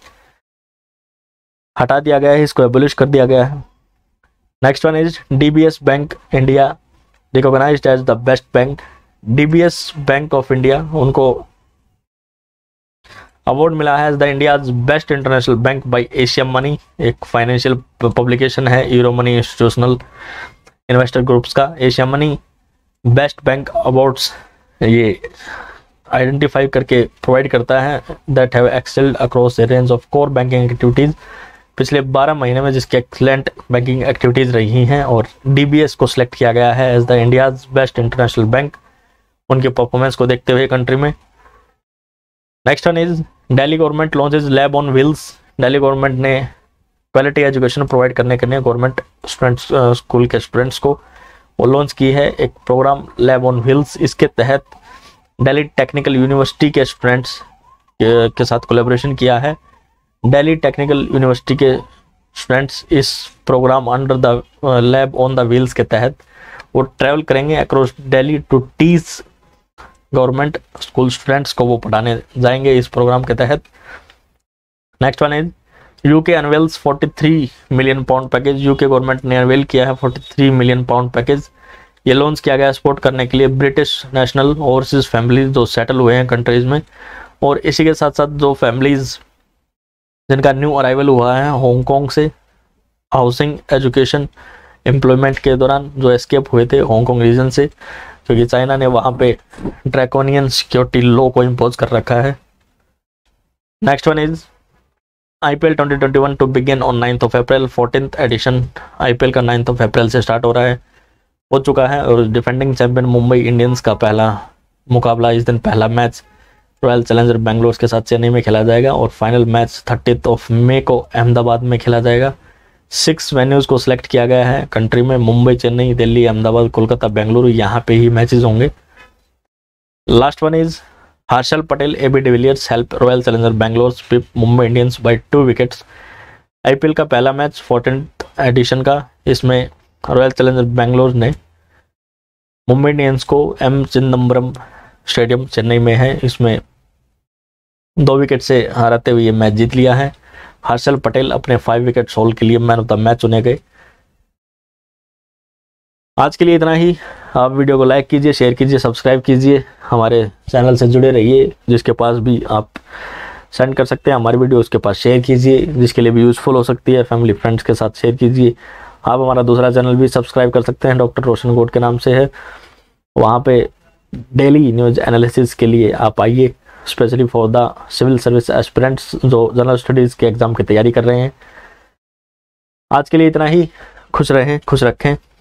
हटा दिया गया है, इसको एबोलिश कर दिया गया है। Next one is DBS bank India recognised as the best bank. DBS bank of India उनको अवार्ड मिला है as the India's best international bank by Asiamoney, एक फाइनेंशियल पब्लिकेशन है Euromoney institutional investor groups का। Asia money best bank awards ये identify करके provide करता है that have excelled across the range of core banking activities पिछले 12 महीने में जिसके एक्सीलेंट बैंकिंग एक्टिविटीज रही हैं और DBS को सिलेक्ट किया गया है as the India's best international bank उनके परफॉर्मेंस को देखते हुए कंट्री में। Next one is Delhi government launches lab on wheels. Delhi government ने क्वालिटी एजुकेशन प्रोवाइड करने के लिए गवर्नमेंट स्टूडेंट्स स्कूल के स्टूडेंट्स को वो लॉन्च की है एक प्रोग्राम लैब ऑन व्हील्स। इसके तहत दिल्ली टेक्निकल यूनिवर्सिटी के स्टूडेंट्स के साथ कोलैबोरेशन किया है। दिल्ली टेक्निकल यूनिवर्सिटी के स्टूडेंट्स इस programme under the lab on the wheels के तहत वो ट्रैवल करेंगे across Delhi to teach government school students को वो पढ़ाने जाएंगे इस प्रोग्राम के तहत। Next one is UK unveils 43 million pound package. UK government ने अनवेल किया है 43 मिलियन पाउंड पैकेज। ये लॉन्च किया गया सपोर्ट करने के लिए ब्रिटिश नेशनल ओवरसीज फैमिलीज जो सेटल हुए हैं कंट्रीज में और इसी के साथ साथ जो फैमिलीज जिनका न्यू अराइवल हुआ है हांगकांग से हाउसिंग एजुकेशन एम्प्लॉयमेंट के दौरान जो एस्केप हुए थे हांगकांग रीजन से क्योंकि चाइना ने वहाँ पे ड्रैकोनियन सिक्योरिटी लॉ को इम्पोज कर रखा है। Next one is IPL 2021 to begin on 9th of April। 14th edition IPL का 9th of April से स्टार्ट हो रहा है हो चुका है और डिफेंडिंग चैंपियन मुंबई इंडियंस का पहला मुकाबला इस दिन पहला मैच रॉयल चैलेंजर बेंगलोर के साथ चेन्नई में खेला जाएगा और final match 30th of May को अहमदाबाद में खेला जाएगा। 6 वेन्यूज को सिलेक्ट किया गया है कंट्री में मुंबई, चेन्नई, दिल्ली, अहमदाबाद, कोलकाता, बेंगलुरु यहाँ पे ही मैचेस होंगे। Last one is Harshal Patel AB de Villiers help royal challenger Bangalore sweep Mumbai Indians by 2 wickets. IPL का पहला मैच 14th एडिशन का इसमें रॉयल चैलेंजर बेंगलोर ने मुंबई इंडियंस को M चिदम्बरम स्टेडियम चेन्नई में है इसमें 2 विकेट से हराते हुए ये मैच जीत लिया है। हर्षल पटेल अपने 5 विकेट हॉल के लिए मैन ऑफ द मैच चुने गए। आज के लिए इतना ही। आप वीडियो को लाइक कीजिए, शेयर कीजिए, सब्सक्राइब कीजिए, हमारे चैनल से जुड़े रहिए। जिसके पास भी आप सेंड कर सकते हैं हमारी वीडियो उसके पास शेयर कीजिए, जिसके लिए भी यूज़फुल हो सकती है फैमिली फ्रेंड्स के साथ शेयर कीजिए। आप हमारा दूसरा चैनल भी सब्सक्राइब कर सकते हैं, डॉक्टर रोशन कोट के नाम से है। वहाँ पे डेली न्यूज़ एनालिसिस के लिए आप आइए, specially for the civil service aspirants जो जनरल स्टडीज़ के एग्ज़ाम की तैयारी कर रहे हैं। आज के लिए इतना ही। खुश रहें, खुश रखें।